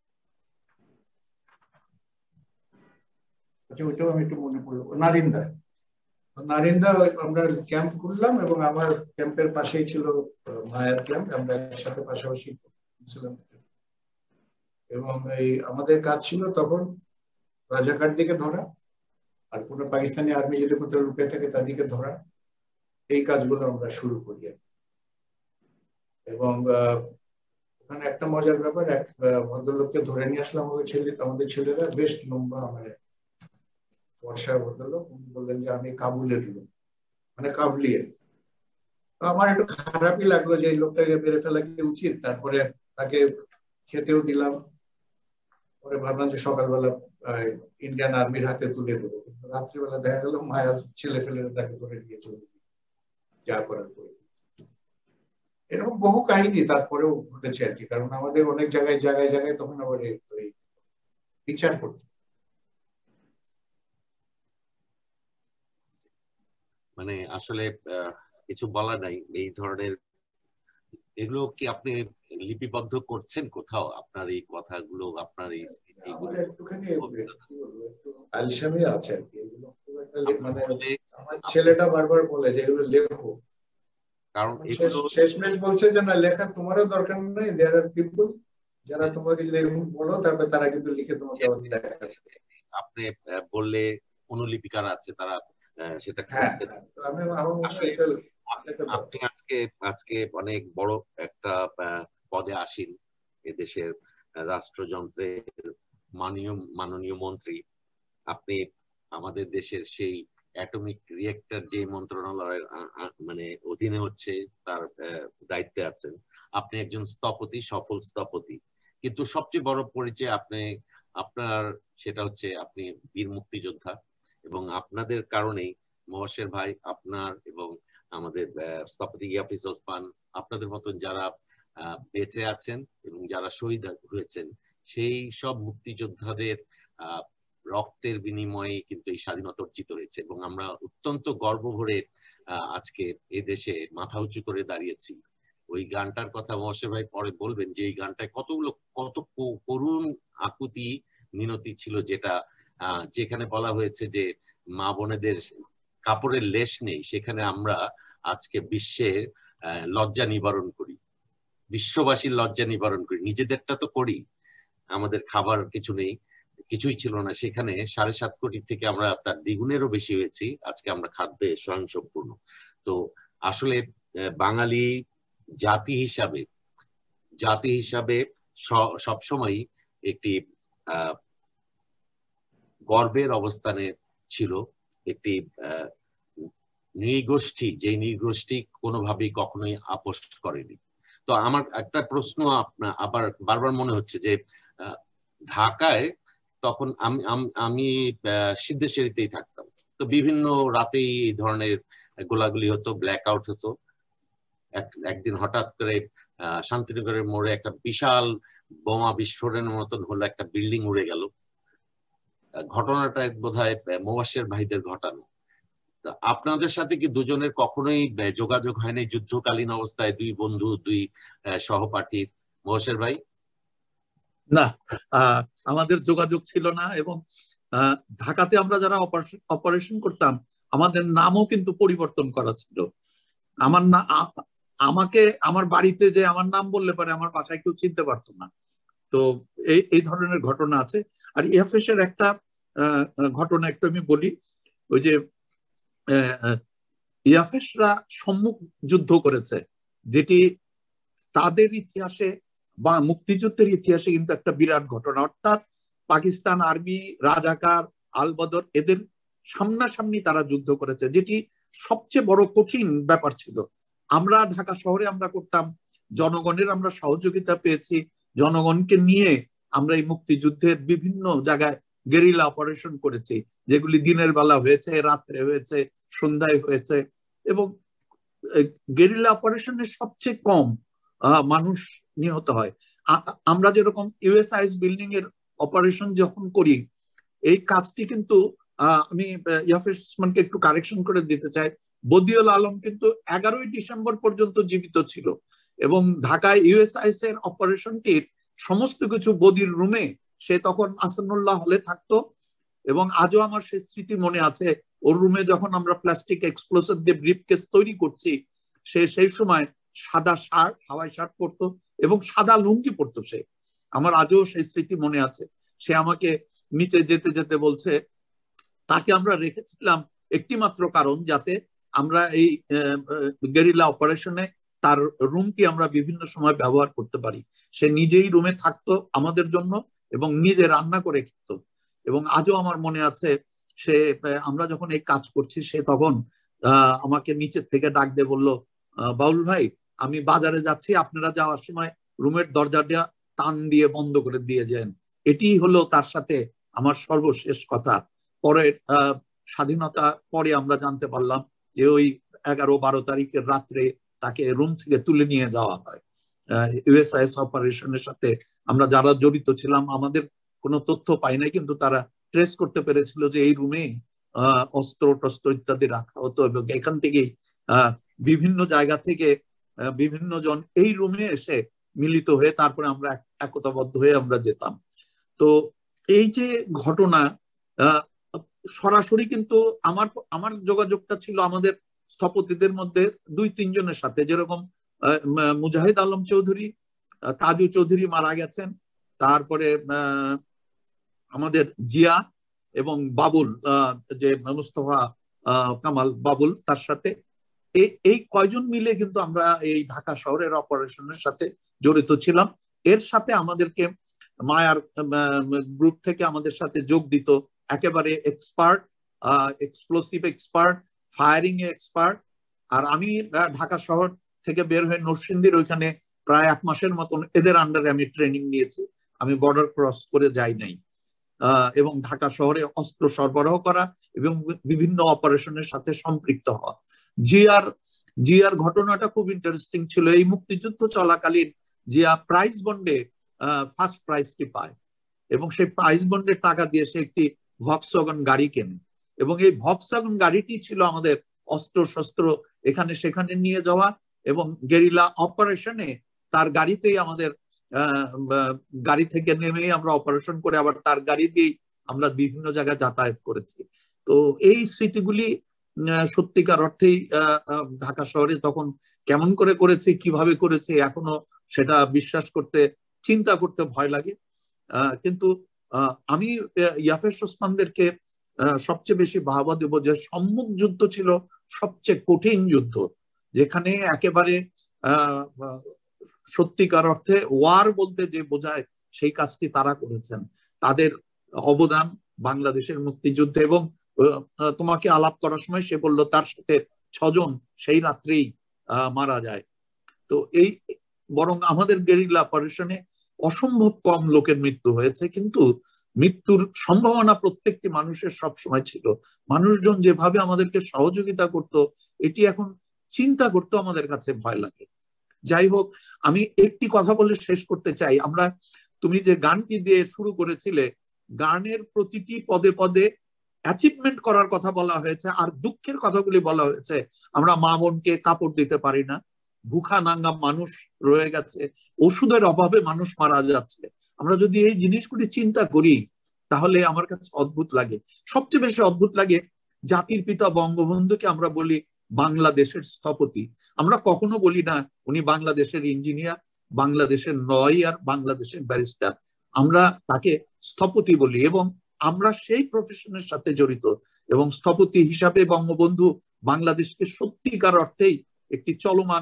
আচ্ছা ওইটাও আমি একটু মনে পড়লো, নারিন্দা। নারিন্দা আমরা ক্যাম্প করলাম এবং আমার ক্যাম্পের পাশেই ছিল মায়ের ক্যাম্প, আমরা একসাথে পাশাপাশি ছিলাম। এবং এই আমাদের কাজ ছিল তখন রাজাকার দিকে ধরা, আর কোনো পাকিস্তানি আর্মি যদি কোথাও লুকিয়ে থাকে তাদেরকে ধরা, এই কাজগুলো আমরা শুরু করি। এবং ওখানে একটা মজার ব্যাপার, এক ভদ্রলোককে ধরে নিয়ে আসলাম, আমাদের ছেলে আমাদের ছেলেরা বেশ লম্বা, মানে বর্ষার ভদ্রলোক, উনি বললেন যে আমি কাবুলের লোক, মানে কাবলিয়ে। তো আমার একটু খারাপই লাগলো যে এই লোকটাকে মেরে ফেলা কি উচিত, তারপরে তাকে খেতেও দিলাম, পরে ভাবলাম যে সকালবেলা ইন্ডিয়ান আর্মির হাতে তুলে দেবো, কিন্তু রাত্রিবেলা দেখা গেল মায়ের ছেলে ফেলে তাকে ধরে নিয়ে চলে যা করার করে। এরকম বহু কাহিনী তারপরেও ঘটেছে আর কি, কারণ আমাদের অনেক জায়গায় জায়গায় জায়গায় তখন আবার বিচার করতে, মানে আসলে কিছু বলা নাই। এই ধরনের এগুলো কি আপনি লিপিবদ্ধ করছেন কোথাও, আপনার এই কথাগুলো, আপনার এই স্মৃতিগুলো? একটুখানি আলসামি আছে আর কি, এগুলো মানে আমার ছেলেটা বারবার বলে যে এগুলো লেখো, কারণ শেষমেশ বলছে যে না লেখা তোমারও দরকার নেই, দেয়ার আর পিপল যারা তোমাকে বলো তারপরে তারা কিন্তু লিখে তোমাকে দেখাবে। আপনি বললে অনুলিপিকার আছে, তারা সেটা আপনি আজকে আজকে অনেক বড় একটা পদে আসীন, এদেশের রাষ্ট্রযন্ত্রের মাননীয় মাননীয় মন্ত্রী। আপনি আমাদের দেশের সেই অ্যাটমিক রিয়েক্টর যে মন্ত্রণালয়ের মানে অধীনে হচ্ছে তার দায়িত্বে আছেন। আপনি একজন স্থপতি, সফল স্থপতি, কিন্তু সবচেয়ে বড় পরিচয় আপনি আপনার সেটা হচ্ছে আপনি বীর মুক্তিযোদ্ধা। এবং আপনাদের কারণেই মহসের ভাই, আপনার এবং আমাদের স্থপতি ইয়াফিস ওসমান, আপনাদের মতন যারা বেঁচে আছেন এবং যারা শহীদ হয়েছেন, সেই সব মুক্তিযোদ্ধাদের আহ রক্তের বিনিময়ে কিন্তু এই স্বাধীনতা অর্জিত হয়েছে। এবং আমরা অত্যন্ত গর্ব ভরে আজকে এই দেশে মাথা উঁচু করে দাঁড়িয়েছি। ওই গানটার কথা মহসের ভাই পরে বলবেন যে এই গানটায় কতগুলো কত করুণ আকুতি মিনতি ছিল, যেটা আহ যেখানে বলা হয়েছে যে মা বোনেদের কাপড়ের লেশ নেই, সেখানে আমরা আজকে বিশ্বের লজ্জা নিবারণ করি, বিশ্ববাসীর লজ্জা নিবারণ করি। নিজেদেরটা তো করি, আমাদের খাবার কিছু নেই, কিছুই ছিল না, সেখানে সাড়ে সাত কোটি থেকে আমরা তার দ্বিগুণেরও বেশি হয়েছি। আজকে আমরা খাদ্যে স্বয়ংসম্পূর্ণ। তো আসলে বাঙালি জাতি হিসাবে জাতি হিসাবে সবসময় একটি আহ গর্বের অবস্থানে ছিল, একটি আহ নৃগোষ্ঠী, যে নৃগোষ্ঠী কোনোভাবেই কখনোই আপোষ করেনি। তো আমার একটা প্রশ্ন আপনার আবার বারবার মনে হচ্ছে যে ঢাকায় তখন আমি আমি সিদ্ধেশ্বরীতেই থাকতাম, তো বিভিন্ন রাতেই এই ধরনের গোলাগুলি হতো, ব্ল্যাক আউট হতো। একদিন হঠাৎ করে আহ শান্তিনগরের মোড়ে একটা বিশাল বোমা বিস্ফোরণের মতন হলো, একটা বিল্ডিং উড়ে গেল। ঘটনাটা বোধহয় মোবাশ্বের ভাইদের ঘটানো। আপনাদের সাথে কি দুজনের কখনোই যোগাযোগ হয়নি যুদ্ধকালীন অবস্থায়, দুই বন্ধু, দুই সহপাঠীর? মোবাশ্বের ভাই? না, আমাদের যোগাযোগ ছিল না। এবং ঢাকাতে আমরা যারা অপারেশন করতাম, আমাদের নামও কিন্তু পরিবর্তন করা ছিল। আমার না আমাকে আমার বাড়িতে যে আমার নাম বললে পারে আমার বাসায় কেউ চিনতে পারতো না। তো এই এই ধরনের ঘটনা আছে। আর ইয়াফেস এর একটা ঘটনা একটু আমি বলি। ওই যে ইয়াফেসরা সম্মুখ যুদ্ধ করেছে, যেটি তাদের ইতিহাসে বা মুক্তিযুদ্ধের ইতিহাসে কিন্তু একটা বিরাট ঘটনা। অর্থাৎ পাকিস্তান আর্মি, রাজাকার, আলবদর, এদের সামনাসামনি তারা যুদ্ধ করেছে, যেটি সবচেয়ে বড় কঠিন ব্যাপার ছিল। আমরা ঢাকা শহরে আমরা করতাম, জনগণের আমরা সহযোগিতা পেয়েছি, জনগণকে নিয়ে আমরা এই মুক্তিযুদ্ধের বিভিন্ন জায়গায় গেরিলা অপারেশন করেছি, যেগুলি দিনের বেলা হয়েছে, রাত্রে হয়েছে, সন্ধ্যায় হয়েছে। এবং গেরিলা অপারেশনে সবচেয়ে কম মানুষ নিহত হয়। আমরা যেরকম ইউএসআইএস বিল্ডিং এর অপারেশন যখন করি, এই কাজটি কিন্তু আমি ইয়াফেজ ওসমানকে একটু কারেকশন করে দিতে চাই, বদিউল আলম কিন্তু এগারোই ডিসেম্বর পর্যন্ত জীবিত ছিল এবং ঢাকায় ইউএসআইএস এর অপারেশনটির সমস্ত কিছু বদির রুমে, সে তখন আসানুল্লাহ হলে থাকতো এবং আজও আমার সেই স্মৃতি মনে আছে। ওর রুমে যখন আমরা প্লাস্টিক এক্সপ্লোসিভ দিয়ে ব্রিফকেস তৈরি করছি, সে সেই সময় সাদা শার্ট, হাওয়াই শার্ট পরতো এবং সাদা লুঙ্গি পরতো। সে আমার আজও সেই স্মৃতি মনে আছে। সে আমাকে নিচে যেতে যেতে বলছে তাকে আমরা রেখেছিলাম একটি মাত্র কারণ, যাতে আমরা এই গেরিলা অপারেশনে তার রুমটি আমরা বিভিন্ন সময় ব্যবহার করতে পারি। সে নিজেই রুমে থাকতো আমাদের জন্য এবং নিজে রান্না করে খেত। এবং আজও আমার মনে আছে, সে আমরা যখন এই কাজ করছি, সে তখন আহ আমাকে নিচের থেকে ডাক দিয়ে বললো, বাউল ভাই আমি বাজারে যাচ্ছি, আপনারা যাওয়ার সময় রুমের দরজাটা টান দিয়ে বন্ধ করে দিয়ে যান। এটি হলো তার সাথে আমার সর্বশেষ কথা। পরে আহ স্বাধীনতা পরে আমরা জানতে পারলাম যে ওই এগারো বারো তারিখের রাত্রে তাকে রুম থেকে তুলে নিয়ে যাওয়া হয়। ইউএসআইএস অপারেশনের সাথে আমরা যারা জড়িত ছিলাম আমাদের কোনো তথ্য পাই নাই, কিন্তু তারা ট্রেস করতে পেরেছিল যে এই রুমে আহ অস্ত্র টস্ত্র ইত্যাদি রাখা হতো এবং এখান থেকেই আহ বিভিন্ন জায়গা থেকে বিভিন্ন জন এই রুমে এসে মিলিত হয়ে তারপরে আমরা একতাবদ্ধ হয়ে আমরা যেতাম। তো এই যে ঘটনা আহ সরাসরি কিন্তু আমার আমার যোগাযোগটা ছিল আমাদের স্থপতিদের মধ্যে দুই তিনজনের সাথে, যেরকম মুজাহিদ আলম চৌধুরী, তাজু চৌধুরী মারা গেছেন, তারপরে আহ আমাদের জিয়া এবং বাবুল, যে মুস্তফা কামাল বাবুল, তার সাথে এই কয়জন মিলে কিন্তু আমরা এই ঢাকা শহরের অপারেশনের সাথে জড়িত ছিলাম। এর সাথে আমাদেরকে মায়ার গ্রুপ থেকে আমাদের সাথে যোগ দিত একেবারে expert, explosive expert, firing expert. আর আমি ঢাকা শহর থেকে বের হয়ে নরসিংদীর ওইখানে প্রায় এক মাসের মতন এদের আন্ডারে আমি ট্রেনিং নিয়েছি। আমি বর্ডার ক্রস করে যাই নাই। আহ এবং ঢাকা শহরে অস্ত্র সরবরাহ করা এবং বিভিন্ন অপারেশনের সাথে সম্পৃক্ত হওয়া। জিয়ার জিয়ার ঘটনাটা খুব ইন্টারেস্টিং ছিল। এই মুক্তিযুদ্ধ চলাকালীন জিয়া প্রাইজ বন্ডে ফার্স্ট প্রাইজটি পায় এবং সেই প্রাইজ বন্ডের টাকা দিয়ে সে একটি ভক্সওয়াগন গাড়ি কেনে এবং এই ভক্সওয়াগন গাড়িটি ছিল আমাদের অস্ত্র শস্ত্র এখানে সেখানে নিয়ে যাওয়া এবং গেরিলা অপারেশনে তার গাড়িতেই আমাদের গাড়ি থেকে নেমে আমরা অপারেশন করে আবার তার গাড়ি দিয়েই আমরা বিভিন্ন জায়গায় যাতায়াত করেছি। তো এই স্মৃতিগুলি সত্যিকার অর্থেই ঢাকা শহরে তখন কেমন করে করেছি, কিভাবে করেছি, এখনো সেটা বিশ্বাস করতে, চিন্তা করতে ভয় লাগে। কিন্তু আমি ইয়াফেজ ওসমানদেরকে সবচেয়ে বেশি বাহবা দেব যে সম্মুখ যুদ্ধ ছিল সবচেয়ে কঠিন যুদ্ধ, যেখানে একেবারে আহ সত্যিকার অর্থে ওয়ার বলতে যে বোঝায় সেই কাজটি তারা করেছেন। তাদের অবদান বাংলাদেশের মুক্তিযুদ্ধে, এবং তোমাকে আলাপ করার সময় সে বলল তার সাথে ছজন সেই রাত্রেই মারা যায়। তো এই বরং আমাদের গেরিলা অপারেশনে অসম্ভব কম লোকের মৃত্যু হয়েছে, কিন্তু মৃত্যুর সম্ভাবনা প্রত্যেকটি মানুষের সব সময় ছিল। মানুষজন যেভাবে আমাদেরকে সহযোগিতা করত, এটি এখন চিন্তা করতে আমাদের কাছে ভয় লাগে। যাই হোক, আমি একটি কথা বলে শেষ করতে চাই। আমরা, তুমি যে গানটি দিয়ে শুরু করেছিলে, গানের প্রতিটি পদে পদে অ্যাচিভমেন্ট করার কথা বলা হয়েছে আর দুঃখের কথাগুলি বলা হয়েছে। আমরা মা বোনকে কাপড় দিতে পারি না, ভুখা নাঙ্গা মানুষ রয়ে গেছে, ওষুধের অভাবে মানুষ মারা যাচ্ছে। আমরা যদি এই জিনিসগুলি চিন্তা করি তাহলে আমার কাছে অদ্ভুত লাগে। সবচেয়ে বেশি অদ্ভুত লাগে জাতির পিতা বঙ্গবন্ধুকে আমরা বলি বাংলাদেশের স্থপতি। আমরা কখনো বলি না উনি বাংলাদেশের ইঞ্জিনিয়ার, বাংলাদেশের লয়ার, বাংলাদেশের ব্যারিস্টার। আমরা তাকে স্থপতি বলি এবং আমরা সেই প্রফেশনের সাথে জড়িত। এবং স্থপতি হিসাবে বঙ্গবন্ধু বাংলাদেশকে সত্যিকার অর্থেই একটি চলমান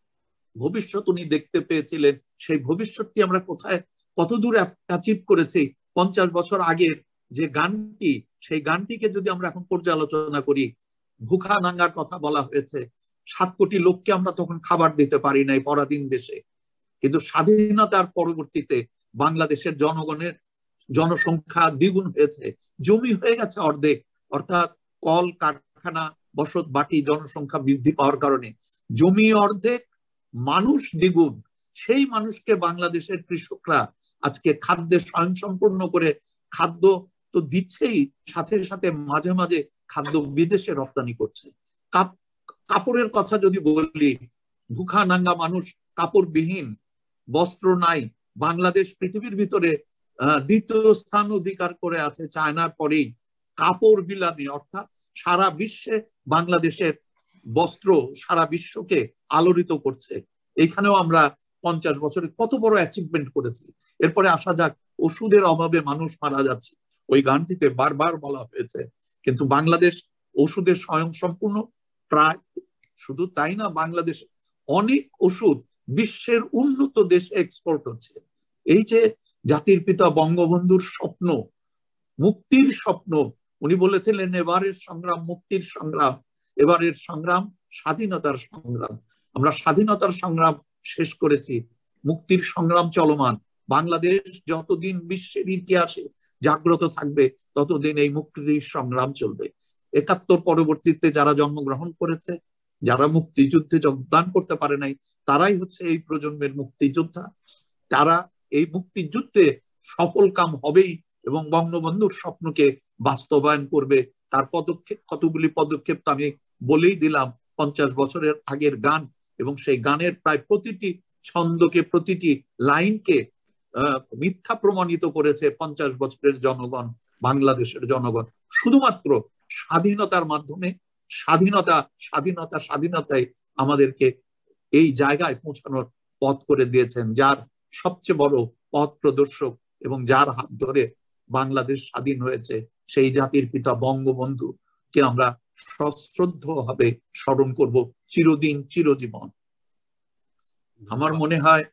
ভবিষ্যৎ উনি দেখতে পেয়েছিলেন। সেই ভবিষ্যৎটি আমরা কোথায় কত দূর অ্যাচিভ করেছি। পঞ্চাশ বছর আগের যে গানটি, সেই গানটিকে যদি আমরা এখন পর্যালোচনা করি, ভুখা নাঙ্গার কথা বলা হয়েছে। সাত কোটি লোককে আমরা তখন খাবার দিতে পারি নাই পরাধীন দেশে, কিন্তু স্বাধীনতার পরবর্তীতে বাংলাদেশের জনগণের জনসংখ্যা দ্বিগুণ হয়েছে, জমি হয়ে গেছে অর্ধেক। অর্থাৎ কল কারখানা বসত বাটি জনসংখ্যা বৃদ্ধি পাওয়ার কারণে জমি অর্ধেক, মানুষ দ্বিগুণ। সেই মানুষকে বাংলাদেশের কৃষকরা আজকে খাদ্যে স্বয়ংসম্পূর্ণ করে খাদ্য তো দিচ্ছেই, সাথে সাথে মাঝে মাঝে খাদ্য বিদেশে রপ্তানি করছে। কাপড়ের কথা যদি বলি, ভুখা নাঙ্গা মানুষ কাপড়বিহীন, বস্ত্র নাই। বাংলাদেশ পৃথিবীর ভিতরে দ্বিতীয় স্থান অধিকার করে আছে চায়নার পরেই কাপড় বিলানি, অর্থাৎ সারা বিশ্বে বাংলাদেশের বস্ত্র সারা বিশ্বকে আলোড়িত করছে। এখানেও আমরা পঞ্চাশ বছরে কত বড় অ্যাচিভমেন্ট করেছি। এরপরে আসা যাক, ওষুধের অভাবে মানুষ মারা যাচ্ছে, ওই গানটিতে বারবার বলা হয়েছে, কিন্তু বাংলাদেশ ওষুধের স্বয়ংসম্পূর্ণ প্রায়। শুধু তাই না, বাংলাদেশ অনেক ওষুধ বিশ্বের উন্নত দেশে এক্সপোর্ট হচ্ছে। এই যে জাতির পিতা বঙ্গবন্ধুর স্বপ্ন, মুক্তির স্বপ্ন, উনি বলেছিলেন এবারের সংগ্রাম মুক্তির সংগ্রাম, এবারের সংগ্রাম স্বাধীনতার সংগ্রাম। আমরা স্বাধীনতার সংগ্রাম শেষ করেছি, মুক্তির সংগ্রাম চলমান। বাংলাদেশ যতদিন বিশ্বের ইতিহাসে জাগ্রত থাকবে ততদিন এই মুক্তির সংগ্রাম চলবে। একাত্তর পরবর্তীতে যারা জন্মগ্রহণ করেছে, যারা মুক্তিযুদ্ধে যোগদান করতে পারে নাই, তারাই হচ্ছে এই প্রজন্মের মুক্তিযোদ্ধা। তারা এই মুক্তিযুদ্ধে সফল কাম হবেই এবং বঙ্গবন্ধুর স্বপ্নকে বাস্তবায়ন করবে। তার পদক্ষেপ, কতগুলি পদক্ষেপ তো আমি বলেই দিলাম, পঞ্চাশ বছরের আগের গান, এবং সেই গানের প্রায় প্রতিটি ছন্দকে, প্রতিটি লাইনকে মিথ্যা প্রমাণিত করেছে পঞ্চাশ বছরের জনগণ, বাংলাদেশের জনগণ। শুধুমাত্র স্বাধীনতার মাধ্যমে, স্বাধীনতা স্বাধীনতা স্বাধীনতায় আমাদেরকে এই জায়গায় পৌঁছানোর পথ করে দিয়েছেন, যার সবচেয়ে বড় পথ প্রদর্শক এবং যার হাত ধরে বাংলাদেশ স্বাধীন হয়েছে, সেই জাতির পিতা বঙ্গবন্ধু কে আমরা সশ্রদ্ধ ভাবে স্মরণ করব চিরদিন, চিরজীবন। আমার মনে হয়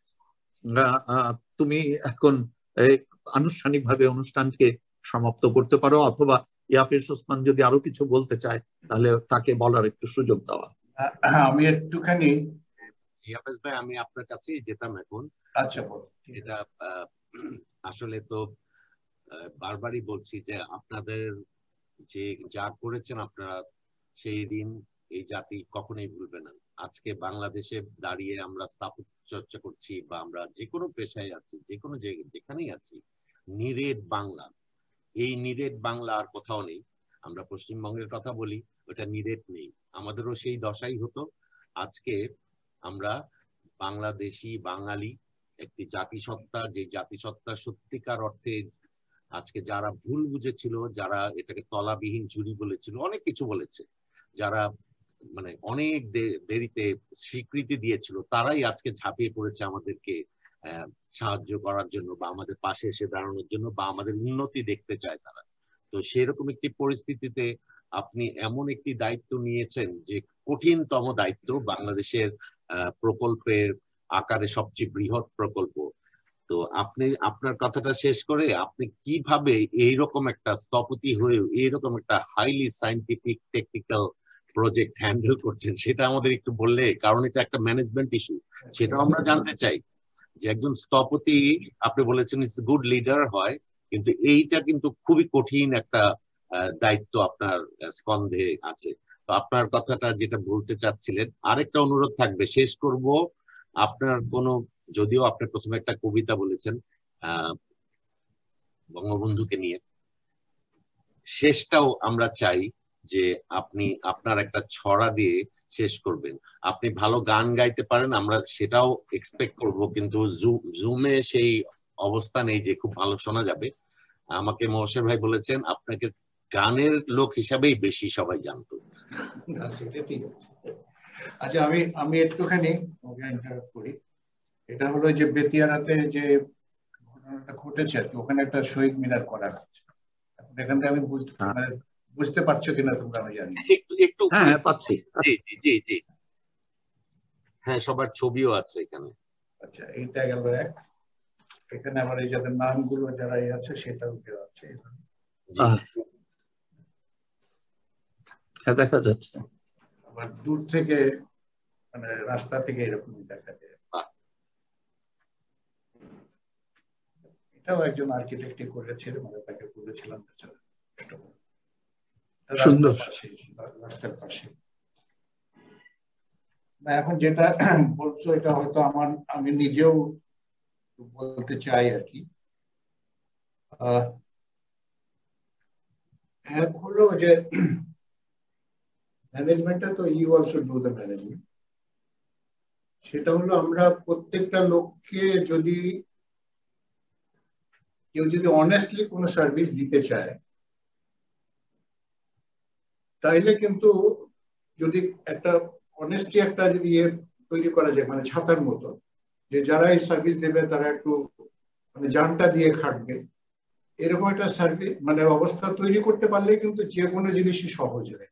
তুমি এখন আনুষ্ঠানিকভাবে অনুষ্ঠানকে সমাপ্ত করতে পারো, অথবা ইয়াফেস ওসমান যদি আরো কিছু বলতে চায় তাহলে তাকে বলার একটু সুযোগ দেওয়া। আমি একটুখানি ইয়াফেস ভাই, আমি আপনার কাছেই যেতাম এখন। আচ্ছা, এটা আসলে তো বারবারই বলছি যে আপনাদের যে যা করেছেন আপনারা, সেই দিন এই জাতি কখনোই ভুলবে না। আজকে বাংলাদেশে দাঁড়িয়ে আমরা স্থাপত্য চর্চা করছি, বা আমরা যে কোনো পেশায় আছি, যে কোনো যেখানেই আছি, নিরেট বাংলা, এই নিরেট বাংলা আর কোথাও নেই। আমরা পশ্চিমবঙ্গের কথা বলি, ওটা নিরেট নেই। আমাদেরও সেই দশাই হতো। আজকে আমরা বাংলাদেশি, বাঙালি একটি জাতিসত্তা, যে জাতিসত্তা সত্যিকার অর্থে আজকে যারা ভুল বুঝেছিল, যারা এটাকে তলাবিহীন চুরি বলেছিল, অনেক কিছু বলেছে, যারা মানে অনেক দেরিতে স্বীকৃতি দিয়েছিল, তারাই আজকে ঝাঁপিয়ে পড়েছে আমাদেরকে সাহায্য করার জন্য, বা আমাদের পাশে এসে দাঁড়ানোর জন্য, বা আমাদের উন্নতি দেখতে চায় তারা। তো সেরকম একটি পরিস্থিতিতে আপনি এমন একটি দায়িত্ব নিয়েছেন, যে কঠিনতম দায়িত্ব, বাংলাদেশের প্রকল্পের আকারে সবচেয়ে বৃহৎ প্রকল্প। তো আপনি আপনার কথাটা শেষ করে আপনি কিভাবে এইরকম একটা স্থপতি হয়েও এইরকম একটা highly scientific technical project handle করছেন, সেটা আমাদের একটু বললে, কারণ এটা একটা ম্যানেজমেন্ট ইস্যু, সেটাও আমরা জানতে চাই। যে একজন স্থপতি, আপনি বলেছেন ইটস গুড লিডার হয়, কিন্তু এইটা কিন্তু খুবই কঠিন একটা দায়িত্ব আপনার স্কন্ধে আছে। তো আপনার কথাটা যেটা বলতে চাচ্ছিলেন, আরেকটা অনুরোধ থাকবে, শেষ করব আপনার কোনো, যদিও আপনি প্রথমে একটা কবিতা বলেছেন আহ বঙ্গবন্ধুকে নিয়ে, শেষটাও আমরা চাই যে আপনি আপনার একটা ছড়া দিয়ে শেষ করবেন। আপনি ভালো গান গাইতে পারেন, আমরা সেটাও এক্সপেক্ট করব, কিন্তু জুমে সেই অবস্থা নেই যে খুব ভালো শোনা যাবে। আমাকে মহসেন ভাই বলেছেন আপনাকে গানের লোক হিসাবেই বেশি সবাই জানতো। আচ্ছা, আমি আমি একটুখানি ইন্টারাপ্ট করি। এটা হলো যে বেতিয়ারাতে যে ঘটনাটা ঘটেছে, ওখানে একটা শহীদ মিনার করা হচ্ছে। এখান থেকে আমি বুঝতে মানে বুঝতে পারছো কিনা তোমরা আমি জানি। একটু একটু হ্যাঁ পাচ্ছি। জি জি জি জি হ্যাঁ, সবার ছবিও আছে এখানে। আচ্ছা, এইটা গেল এক। এখানে আবার এই যাদের নামগুলো যারা আছে সেটাও দেওয়া আছে। হ্যাঁ, দেখা যাচ্ছে। আবার দূর থেকে মানে রাস্তা থেকে এরকম দেখা যায়। এটাও একজন আর্কিটেক্টই করেছিল, মানে তাকে বলেছিলাম রাস্তার পাশে রাস্তার পাশে এখন যেটা বলছো এটা হয়তো আমার আমি নিজেও বলতে চাই আর কি। এক হলো যে ম্যানেজমেন্টটা তো you also do the management. সেটা হলো আমরা প্রত্যেকটা লোককে যদি কেউ যদি অনেস্টলি কোনো সার্ভিস দিতে চায় তাইলে কিন্তু যদি একটা অনেস্টলি একটা যদি ইয়ে তৈরি করা যায় মানে ছাতার মতো, যে যারা এই সার্ভিস দেবে তারা একটু মানে জানটা দিয়ে খাটবে, এরকম একটা সার্ভিস মানে অবস্থা তৈরি করতে পারলে কিন্তু যে কোনো জিনিসই সহজ হয়।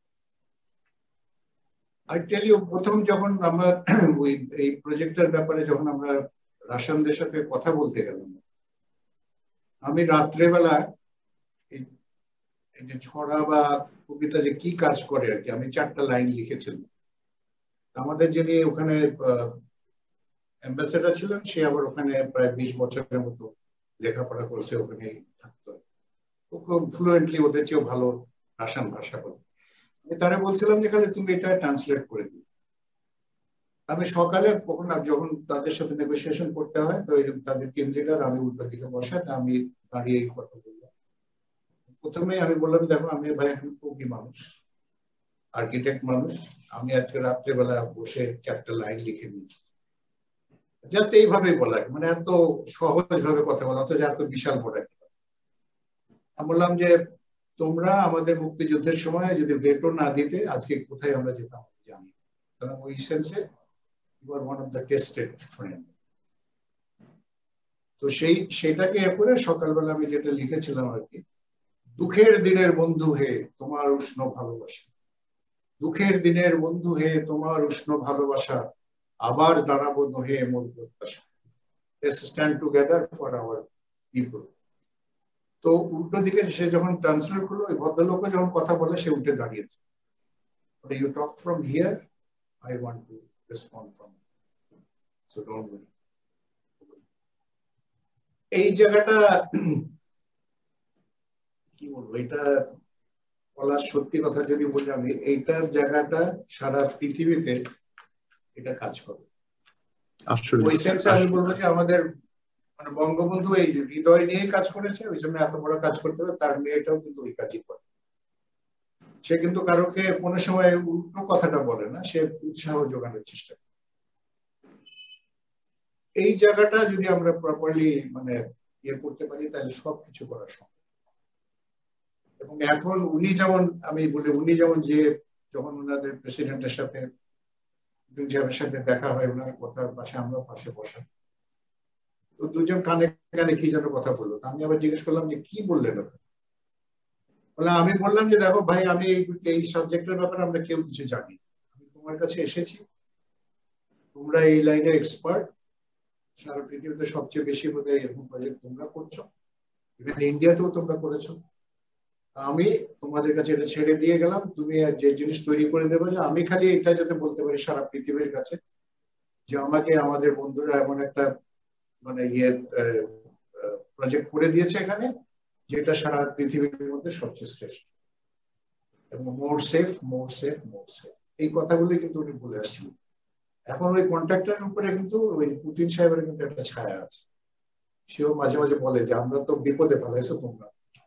আই টেল ইউ, প্রথম যখন আমরা ওই এই প্রজেক্টের ব্যাপারে যখন আমরা রাশানদের সাথে কথা বলতে গেলাম, আমি রাত্রেবেলা এই যে ছড়া বা কবিতা যে কি কাজ করে আর কি, আমি চারটা লাইন লিখেছিলাম। আমাদের যিনি ওখানে অ্যাম্বাসেডার ছিলেন সে আবার ওখানে প্রায় বিশ বছরের মতো লেখাপড়া করছে, ওখানে থাকতো, খুব ফ্লুয়েন্টলি ওদের চেয়েও ভালো রাশান ভাষা বলে। আমি তারা বলছিলাম যে খালি তুমি এটা ট্রান্সলেট করে দিও। আমি সকালে কখন যখন তাদের সাথে নেগোসিয়েশন করতে হয় তো তাদের টিম লিডার আমি উল্টো দিকে বসায়, তা আমি দাঁড়িয়ে এই কথা বললাম। প্রথমে আমি বললাম দেখো আমি ভাই এখন কবি মানুষ, আর্কিটেক্ট মানুষ, আমি আজকে রাত্রেবেলা বসে চারটা লাইন লিখে নিয়েছি। জাস্ট এইভাবেই বলা, মানে এত সহজ ভাবে কথা বলা, অথচ এত বিশাল বড় একটা। আমি বললাম যে তোমরা আমাদের মুক্তিযুদ্ধের সময় যদি ভেটো না দিতে আজকে কোথায় আমরা যেতাম জানি, কারণ ওই সেন্সে you are one of the tested friend. তো সেই সেটাকে করে সকালবেলা আমি যেটা লিখেছিলাম আর কি, দুঃখের দিনের বন্ধু হে তোমার উষ্ণ ভালোবাসা, দুঃখের দিনের বন্ধু হে তোমার উষ্ণ ভালোবাসা, আবার দাঁড়াবো নহে মোর প্রত্যাশা, let's stand together for our people. তো উল্টো দিকে সে যখন ট্রান্সলেট করলো, ওই ভদ্রলোক যখন কথা বলে সে উঠে দাঁড়িয়েছে, you talk from here, I want to respond from, so don't worry. এই জায়গাটা কি বলবো, এটা বলার সত্যি কথা যদি বলি আমি, এইটার জায়গাটা সারা পৃথিবীতে এটা কাজ করে। ওই সেন্সে আমি বলবো যে আমাদের মানে বঙ্গবন্ধু এই হৃদয় নিয়ে কাজ করেছে, ওই জন্য এত বড় কাজ করতে হবে। তার মেয়েটাও কিন্তু ওই কাজই করে। সে কিন্তু কারোকে কোনো সময় উল্টো কথাটা বলে না, সে উৎসাহ যোগানোর চেষ্টা করে। এই জায়গাটা যদি আমরা প্রপারলি মানে ইয়ে করতে পারি তাহলে সবকিছু করা সম্ভব। এবং এখন উনি যেমন আমি বলি, উনি যেমন যে যখন ওনাদের প্রেসিডেন্টের সাথে দুজনের সাথে দেখা হয়, ওনার কথার পাশে আমরা পাশে বসা, তো দুজন কানে কানে কি যেন কথা বললো। আমি আবার জিজ্ঞেস করলাম যে কি বললেন ওখানে? বলে আমি বললাম যে দেখো ভাই, আমি এই সাবজেক্টের ব্যাপারে আমরা কেউ কিছু জানি, আমি তোমার কাছে এসেছি, তোমরা এই লাইনের এক্সপার্ট, সারা পৃথিবীতে সবচেয়ে বেশি বোধহয় এরকম প্রজেক্ট তোমরা করছো, ইভেন ইন্ডিয়াতেও তোমরা করেছো। আমি তোমাদের কাছে এটা ছেড়ে দিয়ে গেলাম, তুমি যে জিনিস তৈরি করে দেবে, যে আমি খালি এটা যাতে বলতে পারি সারা পৃথিবীর কাছে যে আমাকে আমাদের বন্ধুরা এমন একটা মানে ইয়ে প্রজেক্ট করে দিয়েছে এখানে, যেটা সারা পৃথিবীর মধ্যে সবচেয়ে শ্রেষ্ঠ এবং more safe more safe more safe. এই কথাগুলি কিন্তু উনি বলে আসছিলেন। এখন ওই কন্ট্রাক্টরের উপরে কিন্তু ওই পুতিন সাহেবের কিন্তু একটা ছায়া আছে। সেও মাঝে মাঝে বলে যে আমরা তো বিপদে ফেলাইছো তোমরা,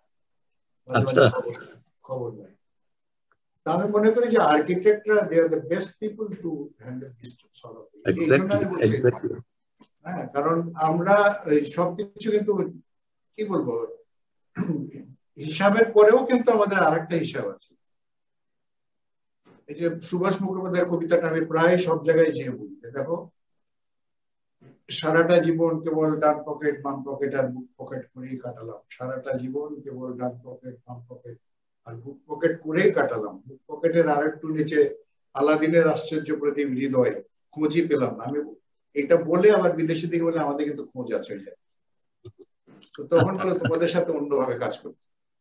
খবর নাই। তা আমি মনে করি যে আর্কিটেক্টরা they are the best people to handle this sort of thing. হ্যাঁ, কারণ আমরা সবকিছু কিন্তু কি বলবো, হিসাবের পরেও কিন্তু আমাদের আরেকটা হিসাব আছে। এই যে সুভাষ মুখোপাধ্যায়ের কবিতাটা আমি প্রায় সব জায়গায় যেয়ে বলি, দেখো সারাটা জীবন কেবল ডান পকেট বাম পকেট আর বুক পকেট করেই কাটালাম, সারাটা জীবন কেবল ডান পকেট বাম পকেট আর বুক পকেট করেই কাটালাম, বুক পকেটের আর একটু নিচে আলাদিনের আশ্চর্য প্রদীপ হৃদয় খোঁজই পেলাম। আমি এটা বলে আবার বিদেশি দিকে বলে আমাদের কিন্তু খোঁজ আছে, তো তখন বলে তোমাদের সাথে অন্যভাবে কাজ করতে।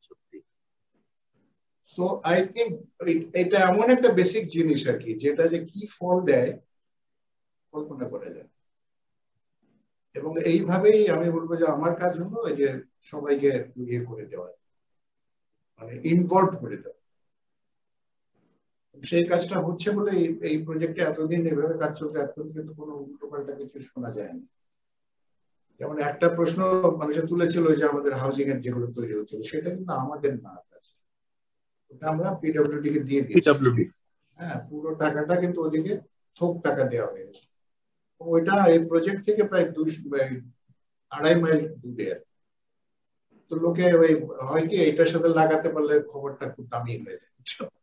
সো আই থিঙ্ক এটা এমন একটা বেসিক জিনিস আর কি, যেটা যে কি ফল দেয় কল্পনা করা যায়। এবং এইভাবেই আমি বলবো যে আমার কাজ হলো এই যে সবাইকে ইয়ে করে দেওয়া, মানে ইনভলভ করে দেওয়া। সেই কাজটা হচ্ছে বলে এই প্রজেক্টে এতদিন এভাবে কাজ চলতে এতদিন কিন্তু কোনো উল্টোপাল্টা কিছু শোনা যায়নি। যেমন একটা প্রশ্ন মানুষের তুলেছিল যে আমাদের হাউজিং এর যেগুলো তৈরি হচ্ছিল সেটা কিন্তু আমাদের না, ওটা আমরা পিডব্লিউডি কে দিয়ে দিয়েছি। হ্যাঁ, পুরো টাকাটা কিন্তু ওদিকে থোক টাকা দেওয়া হয়েছে। ওইটা এই প্রজেক্ট থেকে প্রায় দুশো আড়াই মাইল দূরে। তো লোকে ওই হয় কি এটার সাথে লাগাতে পারলে খবরটা খুব দামি হয়ে যায়।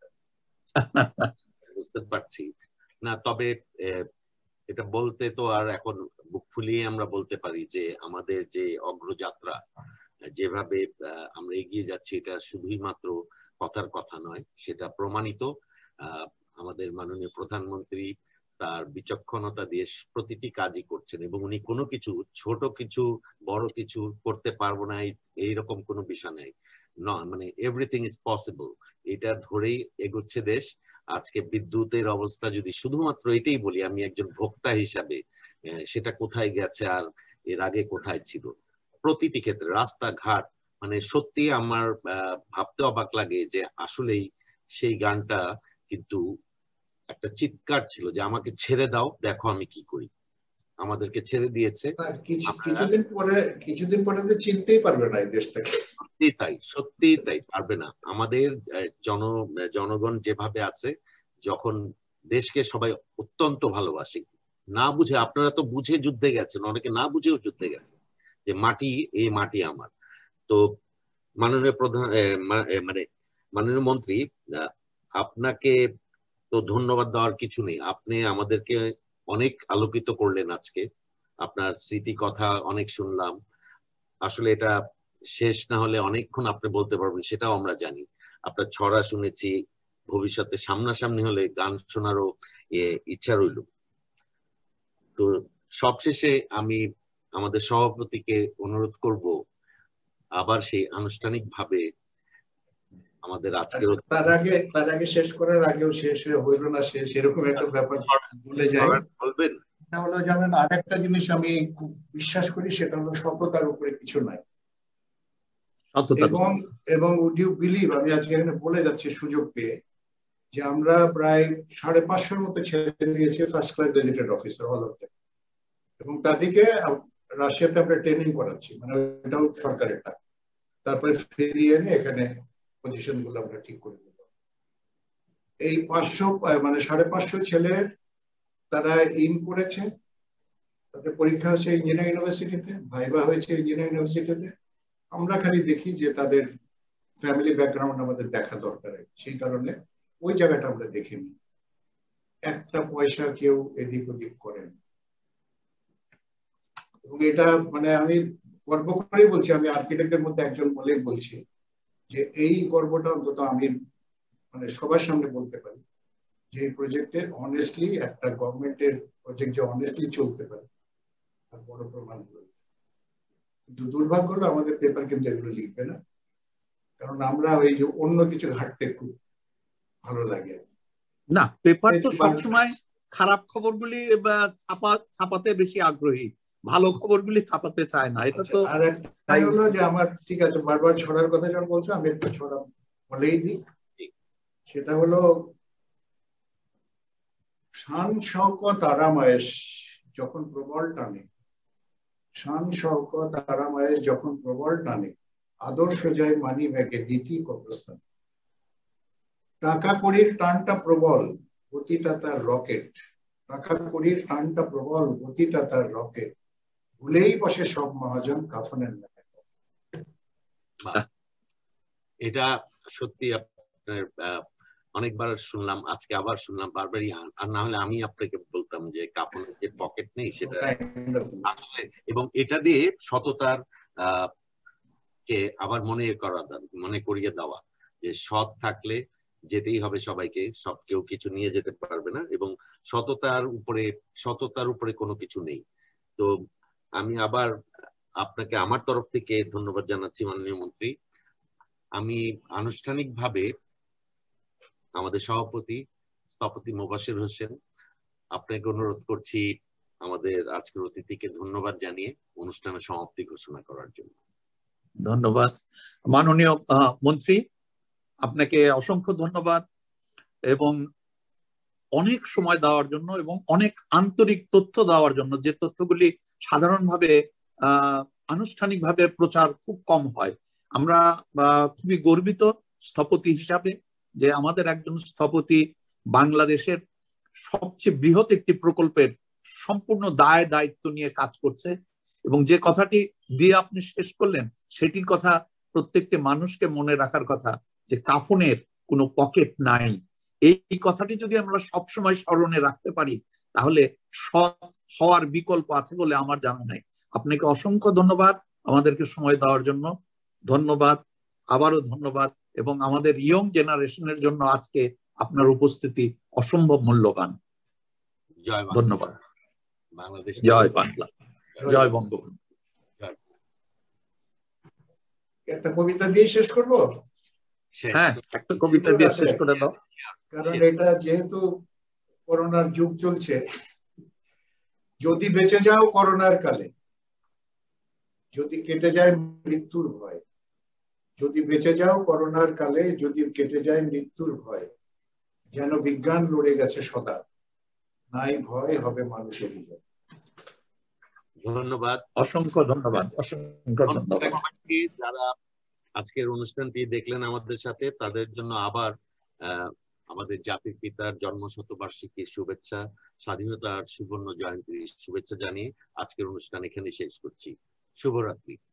বুঝতে পারছি না, তবে এটা বলতে তো আর এখন বুক ফুলিয়ে আমরা বলতে পারি যে আমাদের যে অগ্রযাত্রা যেভাবে আমরা এগিয়ে যাচ্ছি এটা শুধুই মাত্র কথার কথা নয়, সেটা প্রমাণিত। আমাদের মাননীয় প্রধানমন্ত্রী তার বিচক্ষণতা দিয়ে প্রতিটি কাজই করছেন এবং উনি কোনো কিছু ছোট কিছু বড় কিছু করতে পারবো না এইরকম কোনো বিষয় নেই, মানে এভরিথিং ইজ পসিবল, এটা ধরেই এগোচ্ছে দেশ। আজকে বিদ্যুতের অবস্থা যদি শুধুমাত্র এটাই বলি, আমি একজন ভোক্তা হিসাবে সেটা কোথায় গেছে আর এর আগে কোথায় ছিল, প্রতিটি ক্ষেত্রে রাস্তাঘাট, মানে সত্যি আমার ভাবতে অবাক লাগে যে আসলেই সেই গানটা কিন্তু একটা চিৎকার ছিল যে আমাকে ছেড়ে দাও, দেখো আমি কি করি। আমাদেরকে ছেড়ে দিয়েছে, কিছুদিন পরে কিছুদিন পরে তো চিনতেই পারবে না এই দেশটাকে। সত্যি তাই, সত্যি তাই, পারবে না। আমাদের জন জনগণ যেভাবে আছে, যখন দেশকে সবাই অত্যন্ত ভালোবাসে, না বুঝে, আপনারা তো বুঝে যুদ্ধে গেছেন, অনেকে না বুঝেও যুদ্ধে গেছে যে মাটি, এই মাটি আমার। তো মাননীয় প্রধান মানে মাননীয় মন্ত্রী, আপনাকে তো ধন্যবাদ দেওয়ার কিছু নেই, আপনি আমাদেরকে অনেক আলোকিত করলেন আজকে। আপনার স্মৃতি কথা অনেক শুনলাম, আসলে এটা শেষ না হলে অনেকক্ষণ আপনি বলতে পারবেন সেটাও আমরা জানি। আপনার ছড়া শুনেছি, ভবিষ্যতে সামনাসামনি হলে গান শোনারও ইচ্ছা রইল। তো সবশেষে আমি আমাদের সভাপতিকে অনুরোধ করব আবার সেই আনুষ্ঠানিক ভাবে আমাদের আজকে তার আগে তার আগে শেষ করার আগেও শেষ হইল না শেষ, এরকম একটা ব্যাপার বলে যাই। বলবেন এটা হলো, জানেন, আরেকটা জিনিস আমি খুব বিশ্বাস করি, সেটা হলো সততার উপরে কিছু নাই। এবং এবং উড ইউ বিলিভ, আমি আজকে এখানে বলে যাচ্ছি সুযোগ পেয়ে, যে আমরা প্রায় সাড়ে পাঁচশোর মতো ছেলে নিয়েছি first class gazetted officer all of them, এবং তাদেরকে রাশিয়াতে আমরা ট্রেনিং করাচ্ছি, মানে এটাও সরকারের টাকা। তারপরে ফিরিয়ে এনে এখানে পজিশন গুলো আমরা ঠিক করে দেব। এই পাঁচশো মানে সাড়ে পাঁচশো ছেলের তারা ইন করেছে, তাদের পরীক্ষা হচ্ছে ইঞ্জিনিয়ারিং ইউনিভার্সিটিতে, ভাইবা হয়েছে ইঞ্জিনিয়ারিং ইউনিভার্সিটিতে। আমরা খালি দেখি যে তাদের ফ্যামিলি ব্যাকগ্রাউন্ড আমাদের দেখা দরকার, সেই কারণে ওই জায়গাটা আমরা দেখিনি। একটা পয়সা কেউ এদিক ওদিক করেন, এবং এটা মানে আমি গর্ব করেই বলছি, আমি আর্কিটেক্টদের মধ্যে একজন বলেই বলছি যে এই গর্বটা অন্তত আমি মানে সবার সামনে বলতে পারি যে এই প্রজেক্টে অনেস্টলি একটা গভর্নমেন্টের প্রজেক্ট যে অনেস্টলি চলতে পারে তার বড় প্রমাণ হলো। কিন্তু দুর্ভাগ্য হলো আমাদের পেপার কিন্তু এগুলো লিখবে না, কারণ আমরা ওই যে অন্য কিছু ঘাটতে খুব ভালো লাগে না। পেপার তো সবসময় খারাপ খবরগুলি ছাপা ছাপাতে বেশি আগ্রহী, ভালো খবরগুলি ছাপাতে চায় না। এটা তো আর একটা হলো যে আমার, ঠিক আছে, বারবার ছড়ার কথা যখন বলছো আমি একটা ছড়া বলেই দিই। সেটা হলো, শান শওকত আরামায়েশ যখন প্রবল টানে, শান শওকত আরামায়েশ যখন প্রবল টানে, আদর্শ যায় মানি ব্যাগে নীতি কবরস্থান। টাকা কড়ির টানটা প্রবল, গতিটা তার রকেট। টাকা কড়ির টানটা প্রবল, গতিটা তার রকেট। ভুলেই বসে সব মহাজন কাফনের ন্যায়। এটা সত্যি আপনার অনেকবার শুনলাম, আজকে আবার শুনলাম, বারবারই। আর না হলে আমি আপনাকে বলতাম যে কাফনের যে পকেট নেই সেটা আসলে, এবং এটা দিয়ে সততার আহ কে আবার মনে করা মনে করিয়ে দেওয়া যে সৎ থাকলে যেতেই হবে সবাইকে, সব কেউ কিছু নিয়ে যেতে পারবে না, এবং সততার উপরে সততার উপরে কোনো কিছু নেই। তো আমি আবার আপনাকে আমার তরফ থেকে ধন্যবাদ জানাচ্ছি মাননীয় মন্ত্রী। আমি আনুষ্ঠানিকভাবে আমাদের সভাপতি স্থপতি মোবাশ্বের হোসেন, আপনাকে অনুরোধ করছি আমাদের আজকের অতিথিকে ধন্যবাদ জানিয়ে অনুষ্ঠানের সমাপ্তি ঘোষণা করার জন্য। ধন্যবাদ মাননীয় মন্ত্রী, আপনাকে অসংখ্য ধন্যবাদ। এবং অনেক সময় দেওয়ার জন্য এবং অনেক আন্তরিক তথ্য দেওয়ার জন্য, যে তথ্যগুলি সাধারণভাবে আহ আনুষ্ঠানিকভাবে প্রচার খুব কম হয়। আমরা খুবই গর্বিত স্থপতি হিসাবে যে আমাদের একজন স্থপতি বাংলাদেশের সবচেয়ে বৃহৎ একটি প্রকল্পের সম্পূর্ণ দায় দায়িত্ব নিয়ে কাজ করছে, এবং যে কথাটি দিয়ে আপনি শেষ করলেন সেটির কথা প্রত্যেকটি মানুষকে মনে রাখার কথা, যে কাফনের কোনো পকেট নাই। এই কথাটি যদি আমরা সবসময় স্মরণে রাখতে পারি তাহলে সৎ হওয়ার বিকল্প আছে বলে আমার জানা নাই। আপনাকে অসংখ্য ধন্যবাদ আমাদেরকে সময় দেওয়ার জন্য। ধন্যবাদ, আবারও ধন্যবাদ। এবং আমাদের ইয়ং জেনারেশনের জন্য আজকে আপনার উপস্থিতি অসম্ভব মূল্যবান। জয় ধন্যবাদ। বাংলাদেশ। জয় বাংলা, জয় বঙ্গবন্ধু। একটা কবিতা দিয়ে শেষ করবো। হ্যাঁ, একটা কবিতা দিয়ে শেষ করে দাও। কারণ এটা যেহেতু করোনার যুগ চলছে, যদি বেঁচে যাও করোনার কালে, যদি কেটে যায় মৃত্যুর ভয়, যদি বেঁচে যাও করোনার কালে, যদি কেটে যায় মৃত্যুর ভয়, যেন বিজ্ঞান লড়ে গেছে সদা, নাই ভয় হবে মানুষের বিজয়। ধন্যবাদ, অসংখ্য ধন্যবাদ, অসংখ্য ধন্যবাদ। যারা আজকের অনুষ্ঠানটি দেখলেন আমাদের সাথে, তাদের জন্য আবার আহ আমাদের জাতির পিতার জন্ম শতবার্ষিকীর শুভেচ্ছা, স্বাধীনতার সুবর্ণ জয়ন্তীর শুভেচ্ছা জানিয়ে আজকের অনুষ্ঠান এখানে শেষ করছি। শুভরাত্রি।